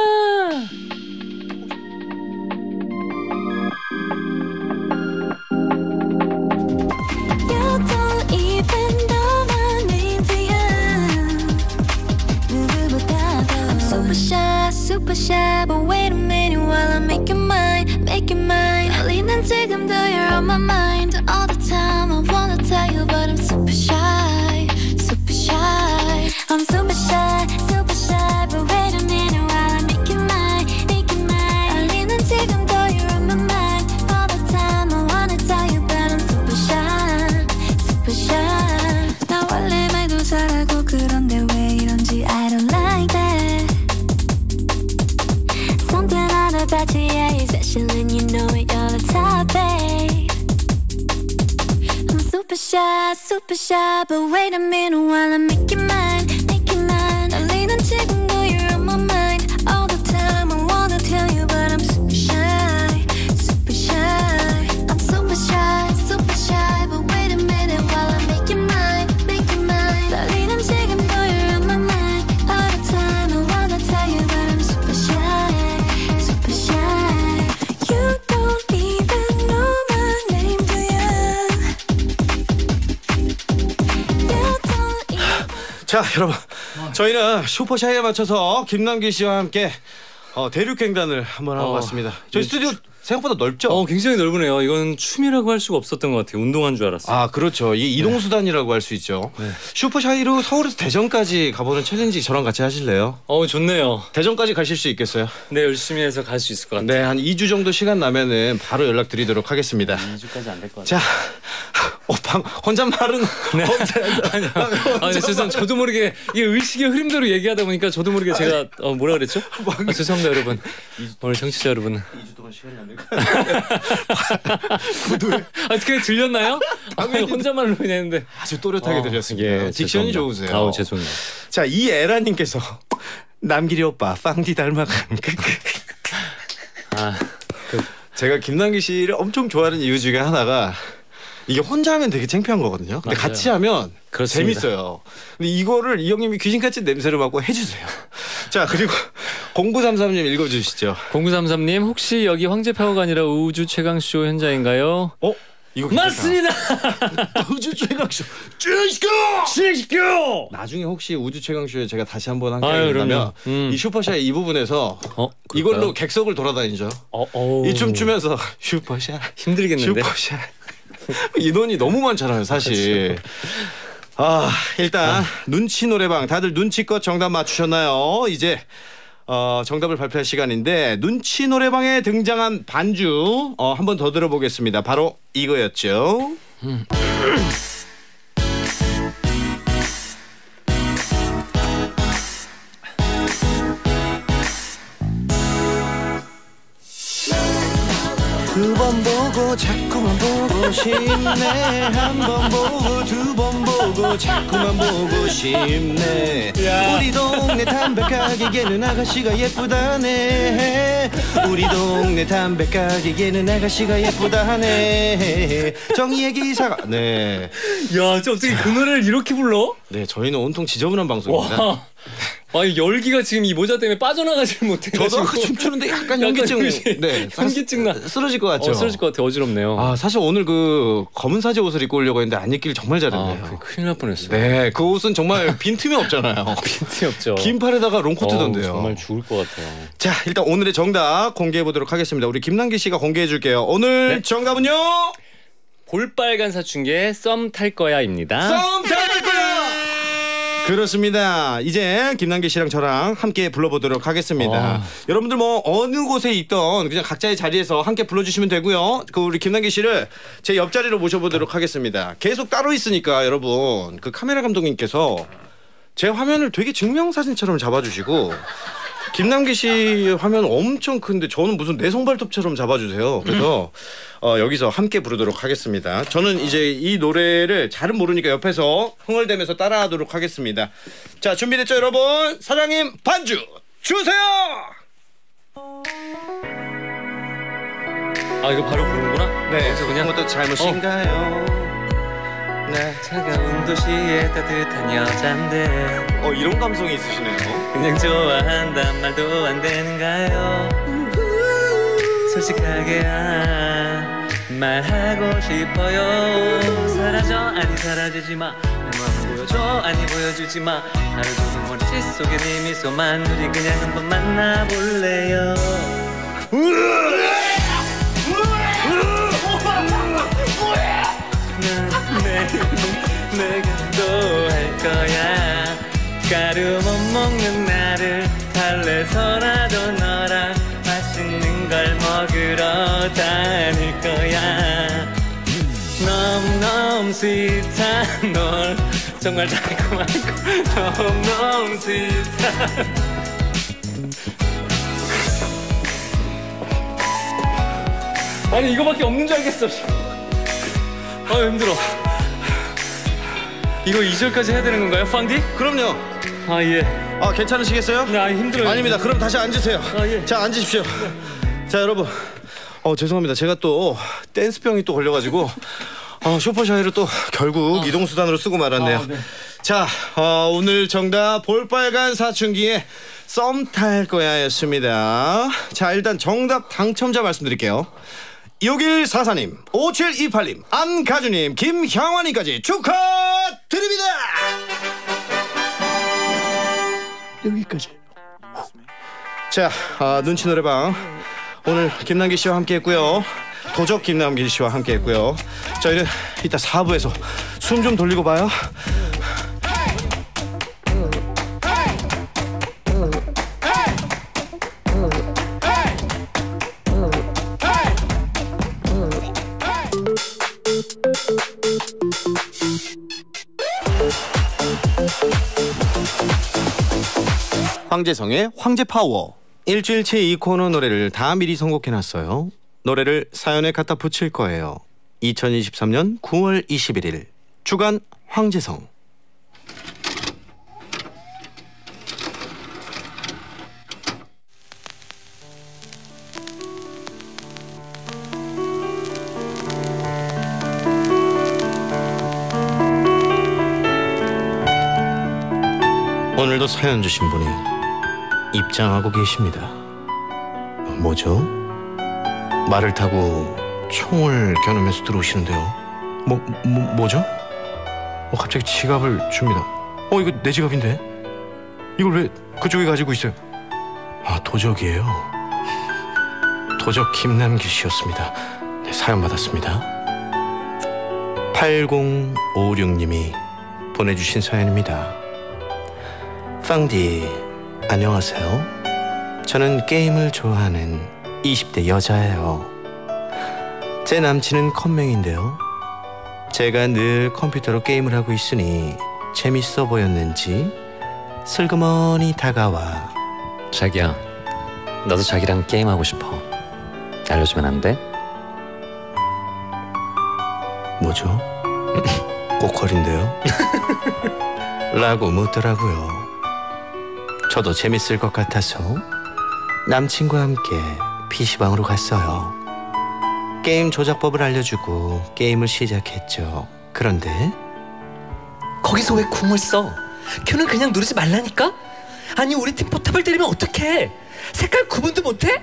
You don't even know my name to you. 누구보다도 I'm super shy, super shy. But wait a minute while I make you mine, make you mine. 떨리는 지금도 you're on my mind all the time. I wanna tell you but I'm super shy, super shy. I'm super shy, super shy. But wait a minute while I make you mine, make you mine. 떨리는 지금도 you're on my mind all the time. I wanna tell you but I'm super shy, super shy. 나 원래 말도 잘하고 그런데 왜 이런지 I don't like that. Something out about you, yeah, you're special and you know it, you're the top, babe. I'm super shy, super shy, but wait a minute while I make you mine, make you mine. 떨리는 지금도 you're on my mind all the time. I wanna tell you but I'm super shy, super shy. I'm super shy, super shy, but wait a minute while I make you mine, make you mine. 떨리는 지금도 you're on my mind all the time. I wanna tell you but I'm super shy, super shy. You don't even know my name, do you? You don't even. 자, 여러분, 저희는 슈퍼샤이에 맞춰서 김남길 씨와 함께 어, 대륙횡단을 한번 하고 어, 왔습니다. 저희 예, 스튜디오 생각보다 넓죠? 어, 굉장히 넓으네요. 이건 춤이라고 할 수가 없었던 것 같아요. 운동한 줄 알았어요. 아, 그렇죠. 이 이동수단이라고 할 수 있죠. 네. 슈퍼샤이로 서울에서 대전까지 가보는 챌린지 저랑 같이 하실래요? 어, 좋네요. 대전까지 가실 수 있겠어요? 네, 열심히 해서 갈 수 있을 것 같아요. 네, 한 이 주 정도 시간 나면은 바로 연락드리도록 하겠습니다. 이 주까지 안 될 것 같아요. 자, 어, 방, 혼잣말은 혼자, 아니요. 아, 네, 죄송. 저도 모르게 이게 의식의 흐름대로 얘기하다 보니까 저도 모르게 제가 어, 뭐라 그랬죠? 아, 죄송합니다, 여러분. 오늘 청취자 여러분. 이 주 동안 시간이 안 될까요? 구두에 아, 그게 들렸나요? 아, 혼자말로 그냥 했는데. 아주 또렷하게 어, 들렸습니다. 예, 딕션이 죄송합니다. 좋으세요. 아우, 죄송해요. 자, 이에라님께서 남길이 오빠 빵디 닮아간 아, 제가 김남길 씨를 엄청 좋아하는 이유 중에 하나가 이게 혼자 하면 되게 창피한 거거든요. 근데 맞아요. 같이 하면 그렇습니다. 재밌어요. 근데 이거를 이 형님이 귀신같이 냄새를 맡고 해주세요. 자, 그리고 공구삼삼 님 읽어주시죠. 공구삼삼 님 혹시 여기 황제파워가 아니라 우주 최강쇼 현장인가요? 어? 이거 괜찮다. 맞습니다. 우주 최강쇼 진행시켜! 진행시켜! 나중에 혹시 우주 최강쇼에 제가 다시 한번 함께 아유, 하게 된다면 그럼요. 음. 이 슈퍼샤이 이 부분에서 어, 이걸로 객석을 돌아다니죠. 어, 어. 이 춤 추면서 슈퍼샤이 힘들겠는데. 슈퍼샤이 인원이 너무 많잖아요 사실. 아, 일단 눈치 노래방 다들 눈치껏 정답 맞추셨나요? 이제 어, 정답을 발표할 시간인데 눈치 노래방에 등장한 반주 어, 한 번 더 들어보겠습니다. 바로 이거였죠. 음. 두 번 보고 자꾸만 보고 싶네. 한 번 보고 두 번 보고 자꾸만 보고 싶네. 우리 동네 담배가게에는 아가씨가 예쁘다네. 우리 동네 담배가게에는 아가씨가 예쁘다네. 정의의 기사가 네. 야, 저 어떻게 그 노래를 이렇게 불러? 네, 저희는 온통 지저분한 방송입니다. 와. 아 열기가 지금 이 모자 때문에 빠져나가질 못해. 저도 아까 춤추는데 약간 현기증. 네, 현기증 나. 쓰러질 것 같죠. 어, 쓰러질 것 같아. 어지럽네요. 아 사실 오늘 그 검은 사제 옷을 입고 오려고 했는데 안 입길 정말 잘했네요. 아, 큰일 날 뻔했어요. 네, 그 옷은 정말 빈틈이 없잖아요. 빈틈이 없죠. 긴 팔에다가 롱코트던데요. 어우, 정말 죽을 것 같아요. 자, 일단 오늘의 정답 공개해 보도록 하겠습니다. 우리 김남기 씨가 공개해 줄게요. 오늘 네. 정답은요. 볼빨간 사춘기의 썸 탈 거야입니다. 썸 탈 거야. 그렇습니다. 이제 김남기 씨랑 저랑 함께 불러보도록 하겠습니다. 아. 여러분들 뭐 어느 곳에 있던 그냥 각자의 자리에서 함께 불러주시면 되고요. 그 우리 김남기 씨를 제 옆자리로 모셔보도록 하겠습니다. 계속 따로 있으니까 여러분 그 카메라 감독님께서 제 화면을 되게 증명사진처럼 잡아주시고 김남기 씨 화면 엄청 큰데 저는 무슨 내성발톱처럼 잡아주세요. 그래서 어, 여기서 함께 부르도록 하겠습니다. 저는 이제 이 노래를 잘은 모르니까 옆에서 흥얼대면서 따라하도록 하겠습니다. 자, 준비됐죠 여러분? 사장님 반주 주세요. 아 이거 바로 부르는구나? 네, 그래서 그냥 그것도 잘못인가요? 네. 차가운 도시의 따뜻한 여잔데 어 이런 감성이 있으시네요. 그냥 좋아한단 말도 안 되는가요? 솔직하게 아, 말하고 싶어요. 사라져 아니 사라지지 마. 뭐 보여줘 아니 보여주지 마. 하루 종일 머릿속에 네 미소만 우리 그냥 한번 만나볼래요. 내가 또 할 거야. 가루 못 먹는 나를 달래서라도 너랑 맛있는 걸 먹으러 다닐 거야. 너무너무 스윗한 널 정말 달콤하고 너무너무 스윗한. 아니 이거밖에 없는 줄 알겠어. 아 힘들어. 이거 이 절까지 해야 되는 건가요, 빵디? 그럼요. 아 예. 아 괜찮으시겠어요? 네, 아 힘들어요. 아닙니다. 그럼 다시 앉으세요. 아, 예. 자 앉으십시오. 자 여러분, 어 죄송합니다. 제가 또 댄스병이 또 걸려가지고 어, 슈퍼샤이를 또 결국 아. 이동수단으로 쓰고 말았네요. 아, 네. 자 어, 오늘 정답 볼빨간 사춘기에 썸 탈 거야였습니다. 자 일단 정답 당첨자 말씀드릴게요. 육일사사님, 오칠이팔님, 안가주님, 김향환님까지 축하드립니다. 여기까지. 자, 아, 눈치 노래방 오늘 김남기 씨와 함께했고요. 도적 김남기 씨와 함께했고요. 저희는 이따 사 부에서 숨 좀 돌리고 봐요. 황재성의 황제파워. 일주일치 이 코너 노래를 다 미리 선곡해놨어요. 노래를 사연에 갖다 붙일 거예요. 이천이십삼년 구월 이십일일 주간 황재성. 오늘도 사연 주신 분이 입장하고 계십니다. 뭐죠? 말을 타고 총을 겨누면서 들어오시는데요. 뭐, 뭐 뭐죠? 어, 갑자기 지갑을 줍니다. 어 이거 내 지갑인데? 이걸 왜 그쪽에 가지고 있어요? 아 도적이에요. 도적 김남기 씨였습니다. 네, 사연 받았습니다. 팔공오육님이 보내주신 사연입니다. 빵디 안녕하세요. 저는 게임을 좋아하는 이십대 여자예요. 제 남친은 컴맹인데요. 제가 늘 컴퓨터로 게임을 하고 있으니 재밌어 보였는지 슬그머니 다가와 자기야, 나도 자기랑 게임하고 싶어. 알려주면 안 돼? 뭐죠? 고퀄인데요? 라고 묻더라고요. 저도 재밌을 것 같아서 남친과 함께 피시방으로 갔어요. 게임 조작법을 알려주고 게임을 시작했죠. 그런데 거기서 왜 궁을 써? 큐는 그냥 누르지 말라니까? 아니 우리 팀 포탑을 때리면 어떡해? 색깔 구분도 못해?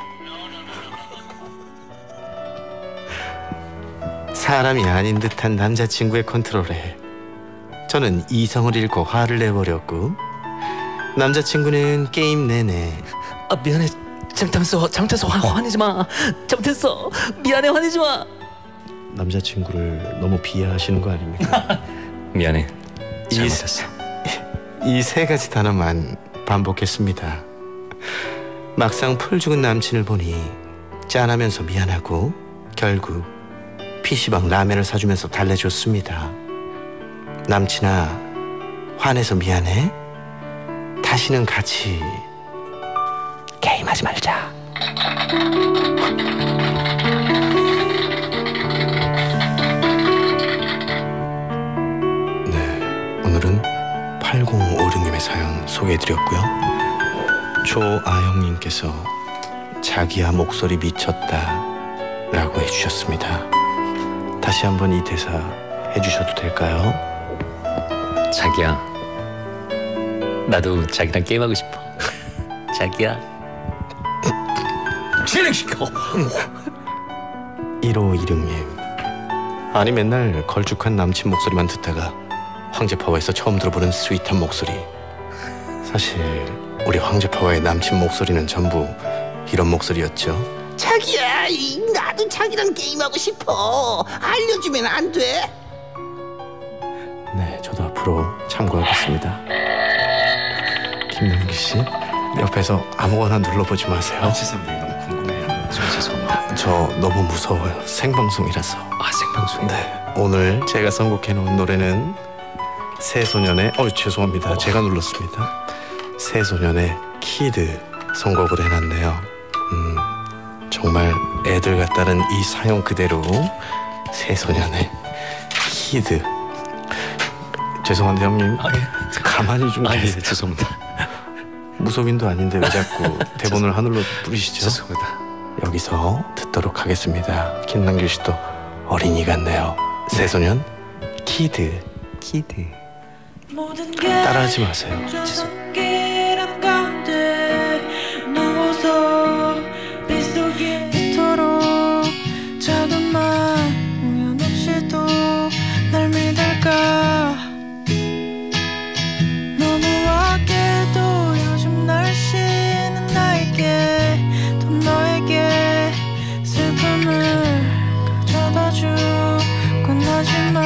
사람이 아닌 듯한 남자친구의 컨트롤에 저는 이성을 잃고 화를 내버렸고, 남자친구는 게임 내내 아 미안해. 잘못했어. 잘못했어. 화, 화내지 마. 잘못했어. 미안해. 화내지 마. 남자친구를 너무 비하하시는 거 아닙니까? 미안해. 이 잘못했어. 이 세 가지 단어만 반복했습니다. 막상 풀 죽은 남친을 보니 짠하면서 미안하고 결국 피시방 라면을 사주면서 달래줬습니다. 남친아, 화내서 미안해. 다시는 같이 게임하지 말자. 네, 오늘은 팔공오육님의 사연 소개해드렸고요. 조아영님께서 자기야 목소리 미쳤다 라고 해주셨습니다. 다시 한번 이 대사 해주셔도 될까요? 자기야, 나도 자기랑 게임하고 싶어. 자기야, 진행시켜. 일오이육님, 아니 맨날 걸쭉한 남친 목소리만 듣다가 황제파워에서 처음 들어보는 스윗한 목소리. 사실 우리 황제파워의 남친 목소리는 전부 이런 목소리였죠. 자기야, 이, 나도 자기랑 게임하고 싶어. 알려주면 안 돼? 네, 저도 앞으로 참고하겠습니다. 김남기 씨, 옆에서 아무거나 눌러보지 마세요. 아, 죄송합니다. 너무 궁금해요. 저 죄송합니다. 저 너무 무서워요. 생방송이라서. 아, 생방송. 네, 오늘 제가 선곡해놓은 노래는 새소년의 어 죄송합니다. 제가 눌렀습니다. 새소년의 키드 선곡을 해놨네요. 음, 정말 애들 같다는 이 사연 그대로 새소년의 키드. 죄송한데 형님, 아, 예. 가만히 좀 아, 예, 계세요. 죄송합니다. 무속인도 아닌데 왜 자꾸 대본을 하늘로 뿌리시죠? 죄송합니다. 여기서 듣도록 하겠습니다. 김남길 씨도 어린이 같네요. 새소년 키드. 키드. 따라하지 마세요. 이토록 작은 말 우연 없이도 날 믿을까. 너무하게도 요즘 날씨는 나에게 또 너에게 슬픔을 가져다 주곤 하지만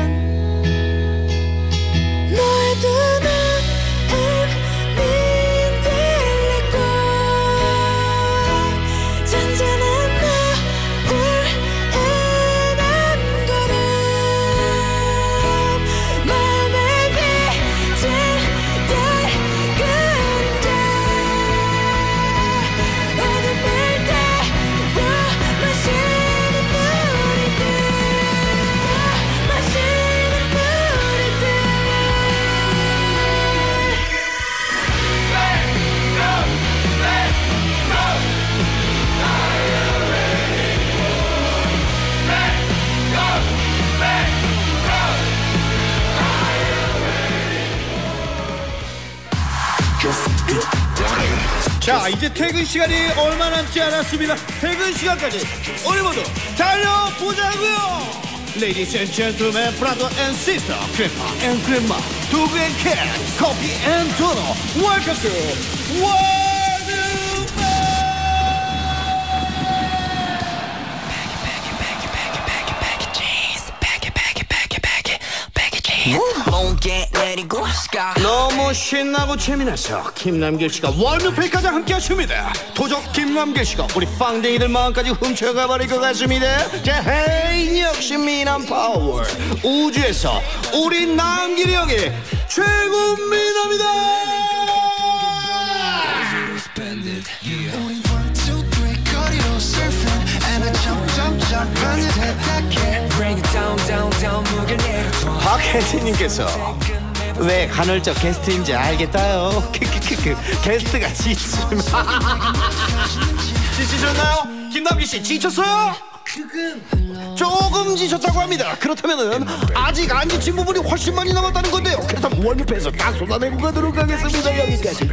너의 두 눈은 들리고 잔잔한 노을은 한 걸음 마음에 비친 달 그림자 어둠을 태워 마시는 우리들 마시는 우리들. 자, 이제 퇴근 시간이 얼마 남지 않았습니다. 퇴근 시간까지 우리 모두 달려보자고요. Ladies and gentlemen, brother and sister, grandpa and grandma, dog and cat, coffee and dono, welcome to World 너무 신나고 재미나서 김남길 씨가 월드페이까지 함께 하십니다. 도적 김남길 씨가 우리 빵댕이들 마음까지 훔쳐가 버릴 것 같습니다. 자, 헤이, 역시 미남 파워. 우주에서 우리 남길이 형이 최고 미남이다. 박혜진님께서 왜 간헐적 게스트인지 알겠다요. 크크크크. 게스트가 지치면 지치셨나요? 김남기 씨 지쳤어요? 조금 지쳤다고 합니다. 그렇다면은 아직 안 지친 부분이 훨씬 많이 남았다는 건데요. 그렇다면 월급에서 다 쏟아내고 가도록 하겠습니다. 여기까지.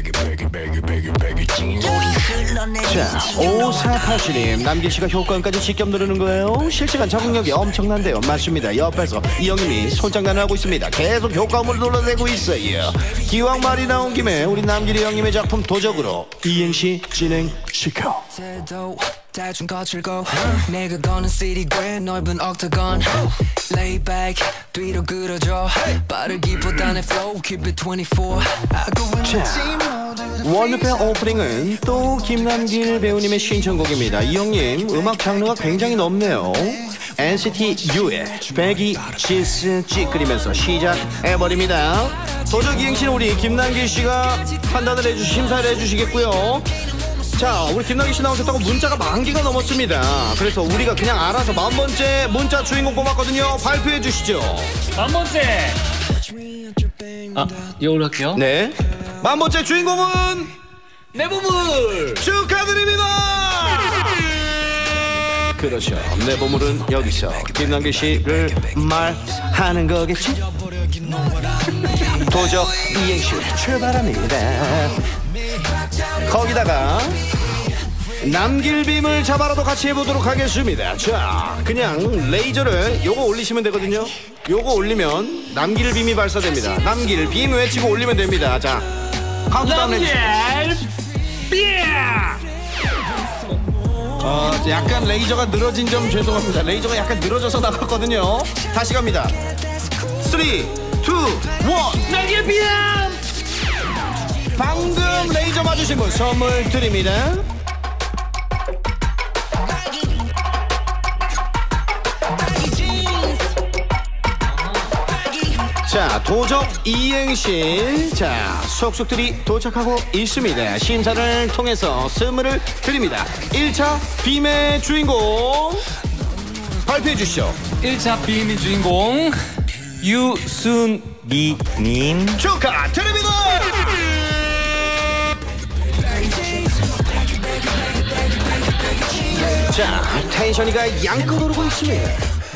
자, 오사팔칠 님 남길씨가 효과음까지 직접 누르는 거예요? 실시간 적응력이 엄청난데요. 맞습니다. 옆에서 이 형님이 손장난을 하고 있습니다. 계속 효과음을 눌러내고 있어요. 기왕 말이 나온 김에 우리 남길이 형님의 작품 도적으로 이행시 진행시켜. 대충 거칠고 내가 거는 시리 꽤 넓은 옥타곤 Lay back 뒤로 그려줘 빠르기보다는 flow keep it twenty-four. 자, 월드페 오프닝은 또 김남길 배우님의 신청곡입니다. 이 형님 음악 장르가 굉장히 넓네요. 엔시티 U의 배기 지스 찌끄리면서 시작해버립니다. 도적 이행시는 우리 김남길 씨가 판단을 해주 심사를 해주시겠고요. 자, 우리 김남길 씨 나오셨다고 문자가 만 개가 넘었습니다. 그래서 우리가 그냥 알아서 만 번째 문자 주인공 뽑았거든요. 발표해 주시죠. 만 번째. 아, 이걸로 할게요. 네. 만 번째 주인공은 내 보물. 축하드립니다. 그렇죠. 내 보물은 여기서 김남길 씨를 말하는 거겠지? 도적 이행시 출발합니다. 거기다가 남길빔을 잡아라도 같이 해보도록 하겠습니다. 자, 그냥 레이저를 요거 올리시면 되거든요. 요거 올리면 남길빔이 발사됩니다. 남길빔 외치고 올리면 됩니다. 자, 카운트다운 해주세요. 어, 약간 레이저가 늘어진 점 죄송합니다. 레이저가 약간 늘어져서 나갔거든요. 다시 갑니다. 삼, 이, 일. 남길빔. 방금 레이저 맞으신 분 선물 드립니다. 자, 도적 이행시. 자, 속속들이 도착하고 있습니다. 심사를 통해서 선물을 드립니다. 일 차 빔의 주인공 발표해 주시죠. 일 차 빔의 주인공 유순미님 축하드립니다. 자, 텐션이가 양껏 오르고 있습니다.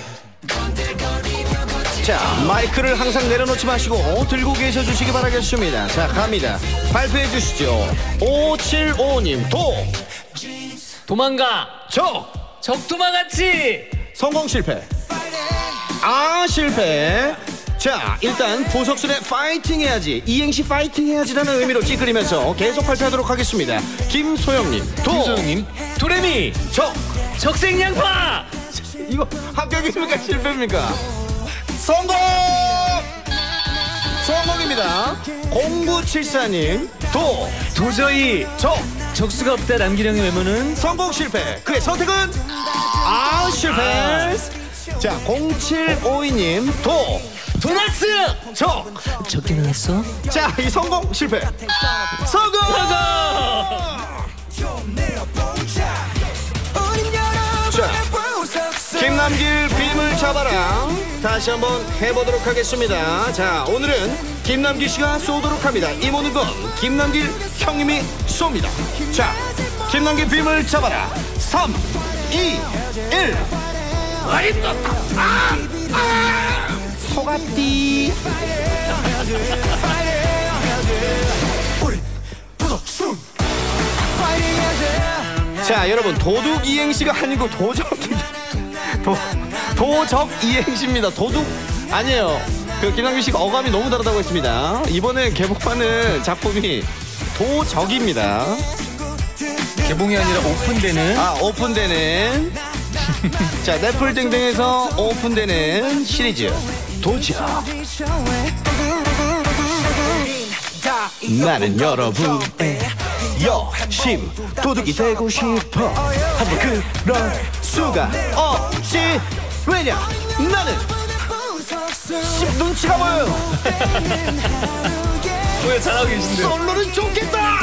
자, 마이크를 항상 내려놓지 마시고 들고 계셔 주시기 바라겠습니다. 자, 갑니다. 발표해 주시죠. 오칠오오 님 도 도망가. 적 적도마같이. 성공 실패. 아, 실패. 자, 일단 보석술에 파이팅 해야지, 이행시 파이팅 해야지라는 의미로 찌그리면서 계속 발표하도록 하겠습니다. 김소영님 도 김소영님 도레미. 적 적색양파. 이거 합격입니까 실패입니까? 성공! 성공입니다. 공구칠사 님 도 도저히 적 적수가 없다. 남기령의 외모는 성공 실패. 그의 선택은 아, 실패. 아. 자, 공칠오이 님 도 도나스. 적 적게 나왔어. 자, 이 성공 실패. 성공! 자, 김남길 빔을 잡아라. 다시 한번 해보도록 하겠습니다. 자, 오늘은 김남길 씨가 쏘도록 합니다. 이 모든 건 김남길 형님이 쏩니다. 자, 김남길 빔을 잡아라. 삼, 이, 일. 아! 아! 속았디. 자, 여러분, 도둑 이행시가 아니고 도적이 도, 도적 이행시입니다. 도둑 아니에요. 그 김남길 씨가 어감이 너무 다르다고 했습니다. 이번에 개봉하는 작품이 도적입니다. 개봉이 아니라 오픈되는. 아, 오픈되는. 자, 넷플 등등에서 오픈되는 시리즈 도적. 나는 여러분의 여심 도둑이 되고 싶어. 한번 그럴 수가 없지. 왜냐, 나는 씹 눈치가 보여요. 왜 잘하고 계신데요? 솔로는 좋겠다.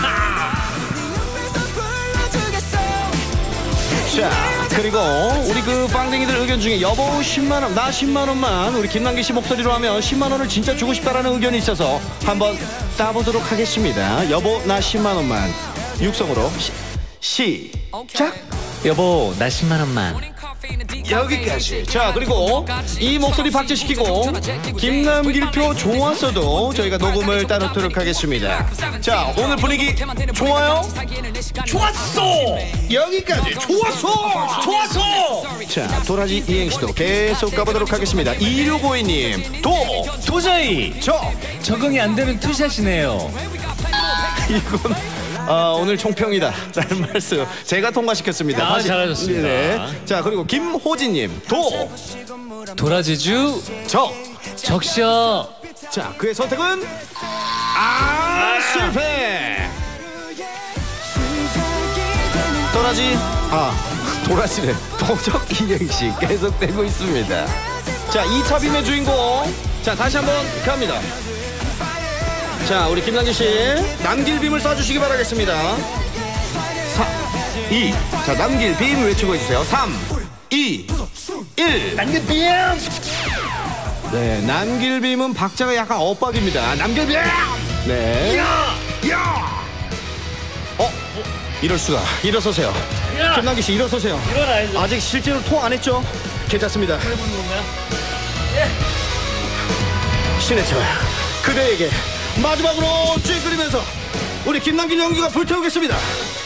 자, 그리고 우리 그 빵댕이들 의견 중에 여보 십만 원, 나 십만 원만 우리 김남길 씨 목소리로 하면 십만 원을 진짜 주고 싶다라는 의견이 있어서 한번 따보도록 하겠습니다. 여보 나 십만 원만 육성으로 시, 시작. 여보 나 십만 원만. 여기까지. 자, 그리고 이 목소리 박제시키고 김남길표 좋았어도 저희가 녹음을 따놓도록 하겠습니다. 자, 오늘 분위기 좋아요? 좋았어! 여기까지. 좋았어! 좋았어! 자, 도라지 이행시도 계속 가보도록 하겠습니다. 이육오이 님 도! 도저히 저! 적응이 안 되는 투샷이네요. 이건 아, 오늘 총평이다 라는 말씀 제가 통과시켰습니다. 아, 잘하셨습니다. 네. 자, 그리고 김호진님 도! 도라지주 저! 적셔. 자, 그의 선택은 아, 실패. 도라지 아 도라지네. 도적 이행시 계속되고 있습니다. 자, 이 차 빔의 주인공. 자, 다시 한번 갑니다. 자, 우리 김남길씨 남길빔을 쏴주시기 바라겠습니다. 사, 이. 자, 남길빔 외치고 해주세요. 삼, 이, 일. 남길빔. 네, 남길빔은 박자가 약간 엇박입니다. 남길빔. 네. 야! 야! 어? 이럴 수가. 일어서세요. 김남길 씨 일어서세요. 일어나야죠. 아직 실제로 토 안 했죠? 괜찮습니다. 해보는 건가요? 신의 철 그대에게 마지막으로 쥐그리면서 우리 김남길 연기가 불태우겠습니다.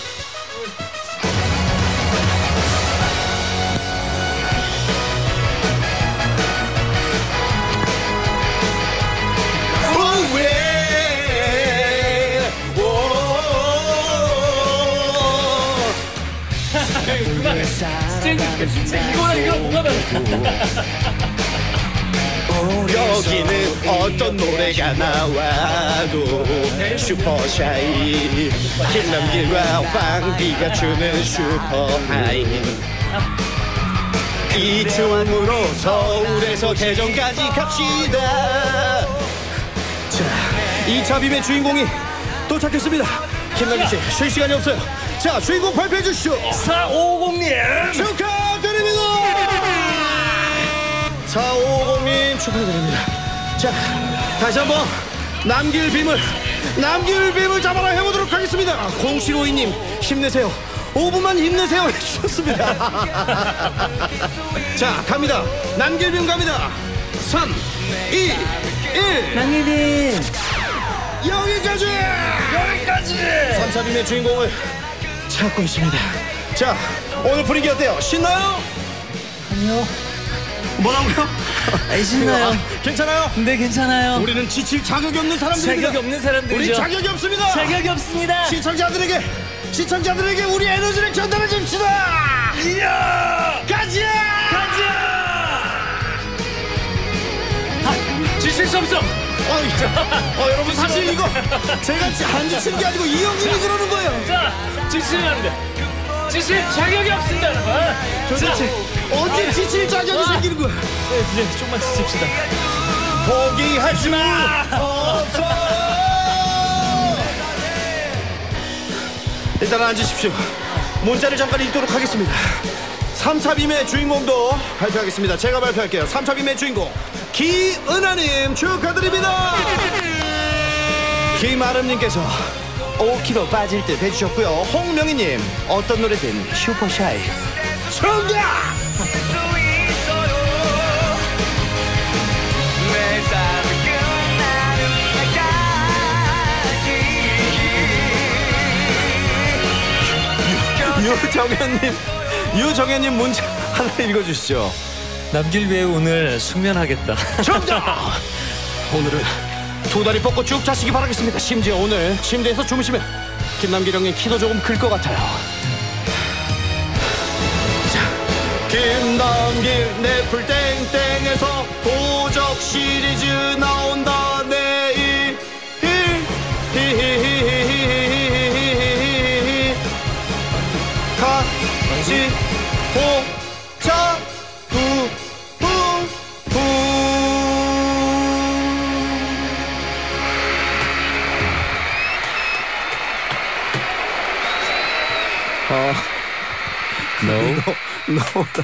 이거랑 이거 뭐가 다르? 여기는 어떤 노래가 나와도 슈퍼샤이 김남길과 황비가 추는 슈퍼하이 이 춤으로 서울에서 대전까지 갑시다. 자, 이 차 빔의 주인공이 도착했습니다. 김남길씨 쉴 시간이 없어요. 자, 주인공 발표해 주시죠. 사오공 님 축하드립니다. 사오공 님 축하드립니다. 자, 다시 한번 남길빔을 남길빔을 잡아라 해보도록 하겠습니다. 공칠오이 님 힘내세요. 오 분만 힘내세요 해주셨습니다. 자, 갑니다. 남길빔 갑니다. 삼, 이, 일. 남길빔 여기까지. 여기까지. 삼 차 빔의 주인공을 찾고 있습니다. 자, 오늘 분위기 어때요? 신나요? 아니요. 뭐라고요? 아, 신나요. 아, 괜찮아요? 네 괜찮아요. 우리는 지칠 자격이 없는 사람들입니다. 자격이 없는 사람들이죠. 우리 자격이 없습니다. 자격이 없습니다. 시청자들에게 시청자들에게 우리 에너지를 전달해 줍시다. 이야! 가자! 가자! 아, 지칠 수 없어. 어, 어, 여러분 사실 이거 제가 안 지치는 게 아니고 이 형님이 그러는 거예요. 자, 지치면 안 돼. 지칠 자격이 없습니다. 아, 도대체 언제 지칠 자격이 생기는 거야? 네, 이제 좀만 지칩시다. 포기할 수 없어. 일단 앉으십시오. 문자를 잠깐 읽도록 하겠습니다. 삼 차 빔의 주인공도 발표하겠습니다. 제가 발표할게요. 삼 차 빔의 주인공 기은하님 축하드립니다. 김아름님께서 오 킬로그램 빠질 듯 해주셨고요. 홍명희님 어떤 노래든 슈퍼샤이 정답. 유정현님 유정현님 문자 하나 읽어주시죠. 남길배우 오늘 숙면하겠다. 정답. 오늘은 두 다리 뻗고 쭉 자시기 바라겠습니다. 심지어 오늘 침대에서 주무시면 김남길 형님 키도 조금 클 것 같아요. 자, 김남길 넷플 땡땡에서 도적 시리즈 나온다 내일. 같이 보자. 어, No. 노라고요.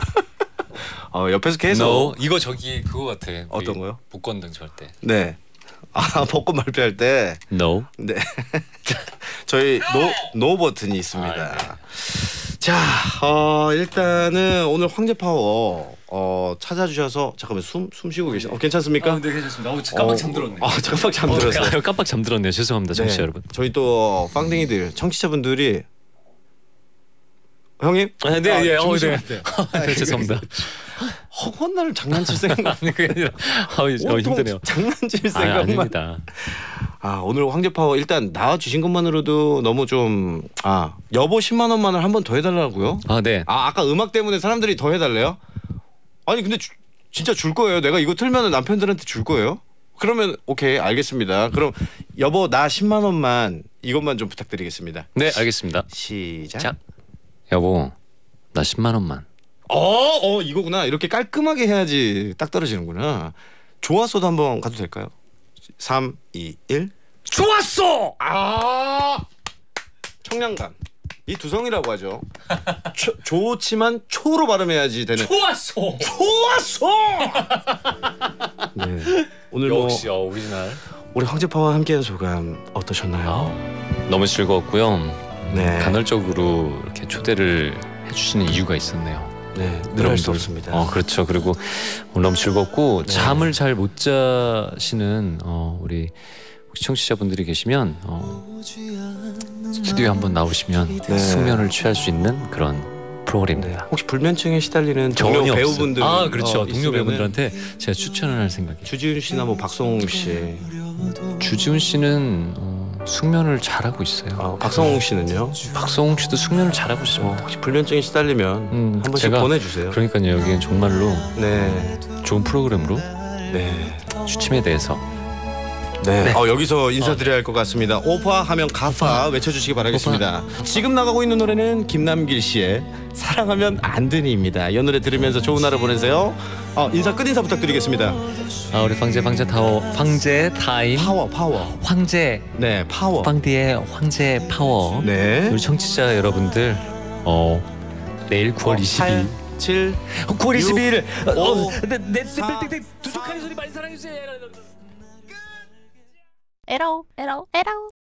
어, 옆에서 계속 No. 이거 저기 그거 같아. 어떤 거요? 복권등 절 때. 네. 아 벚꽃 발표할 때. No. 네. 저희 노, 노 버튼이 있습니다. 자, 어, 일단은 오늘 황제 파워 어, 찾아주셔서 잠깐만 숨, 숨 쉬고 계시. 어, 괜찮습니까? 아, 네, 괜찮습니다. 어, 깜빡 잠들었네. 아, 깜빡 잠들었어요. 어, 깜빡 잠들었네요. 죄송합니다, 청취자 네. 여러분. 저희 또 빵댕이들 청취자분들이 형님? 아, 네, 아, 예, 어, 네. 주무시면 안 돼요. 네, 죄송합니다. 허건날 장난칠 생각. 아니 그게 아니라 아, 어, 힘드네요. 장난칠 아, 생각만. 아닙니다. 아 오늘 황제파워 일단 나와 주신 것만으로도 너무 좀 아 여보 십만 원만을 한 번 더 해달라고요? 아, 네. 아 아까 음악 때문에 사람들이 더 해달래요? 아니 근데 주, 진짜 줄 거예요. 내가 이거 틀면은 남편들한테 줄 거예요. 그러면 오케이 알겠습니다. 그럼 여보 나 십만 원만 이것만 좀 부탁드리겠습니다. 네, 알겠습니다. 시작. 자, 여보, 나 십만 원만. 어, 어 이거구나. 이렇게 깔끔하게 해야지 딱 떨어지는구나. 좋았어도 한번 가도 될까요? 삼, 이, 일. 좋았어. 아 청량감. 이 두성이라고 하죠. 초, 좋지만 초로 발음해야지 되는. 좋았어. 좋았어. 네. 오늘 역시 뭐 어, 오리지널. 우리 황제파와 함께한 소감 어떠셨나요? 너무 즐거웠고요. 네. 간헐적으로 이렇게 초대를 해주시는 이유가 있었네요. 네. 늘할 수 없습니다. 어, 그렇죠. 그리고 오늘 너무 즐겁고 네. 잠을 잘 못 자시는 어, 우리 시청자분들이 계시면 어, 스튜디오에 한번 나오시면 네. 숙면을 취할 수 있는 그런 프로그램입니다. 혹시 불면증에 시달리는 동료 전혀 배우분들 없어요. 아, 그렇죠. 어, 동료 있으면은 배우분들한테 제가 추천을 할 생각이에요. 주지훈 씨나 뭐 박성웅 씨, 주지훈 씨는 어, 숙면을 잘하고 있어요. 어, 박성웅 씨는요? 박성웅 씨도 숙면을 잘하고 있어요. 혹시 불면증에 시달리면 음, 한 번씩 제가 보내주세요. 그러니까요. 여기는 정말로 네, 좋은 프로그램으로 네, 취침에 대해서 네. 어, 여기서 인사드려야 할 것 같습니다. 오파 하면 가파 외쳐주시기 바라겠습니다. 지금 나가고 있는 노래는 김남길 씨의 사랑하면 안 되니입니다. 이 노래 들으면서 좋은 하루 보내세요. 어, 인사 끝 인사 부탁드리겠습니다. 아, 우리 황제 황제 타워 황제 타임 파워 파워. 황제 네, 파워. 빵디의 황제 파워. 네. 우리 청취자 여러분들 어 내일 구월 이십일 칠, 구월 이십일 오, 어, 내, 내, 사, 내, 내, 내, 두둑하는 소리 많이 사랑해주세요. 에라오 에라오 에라오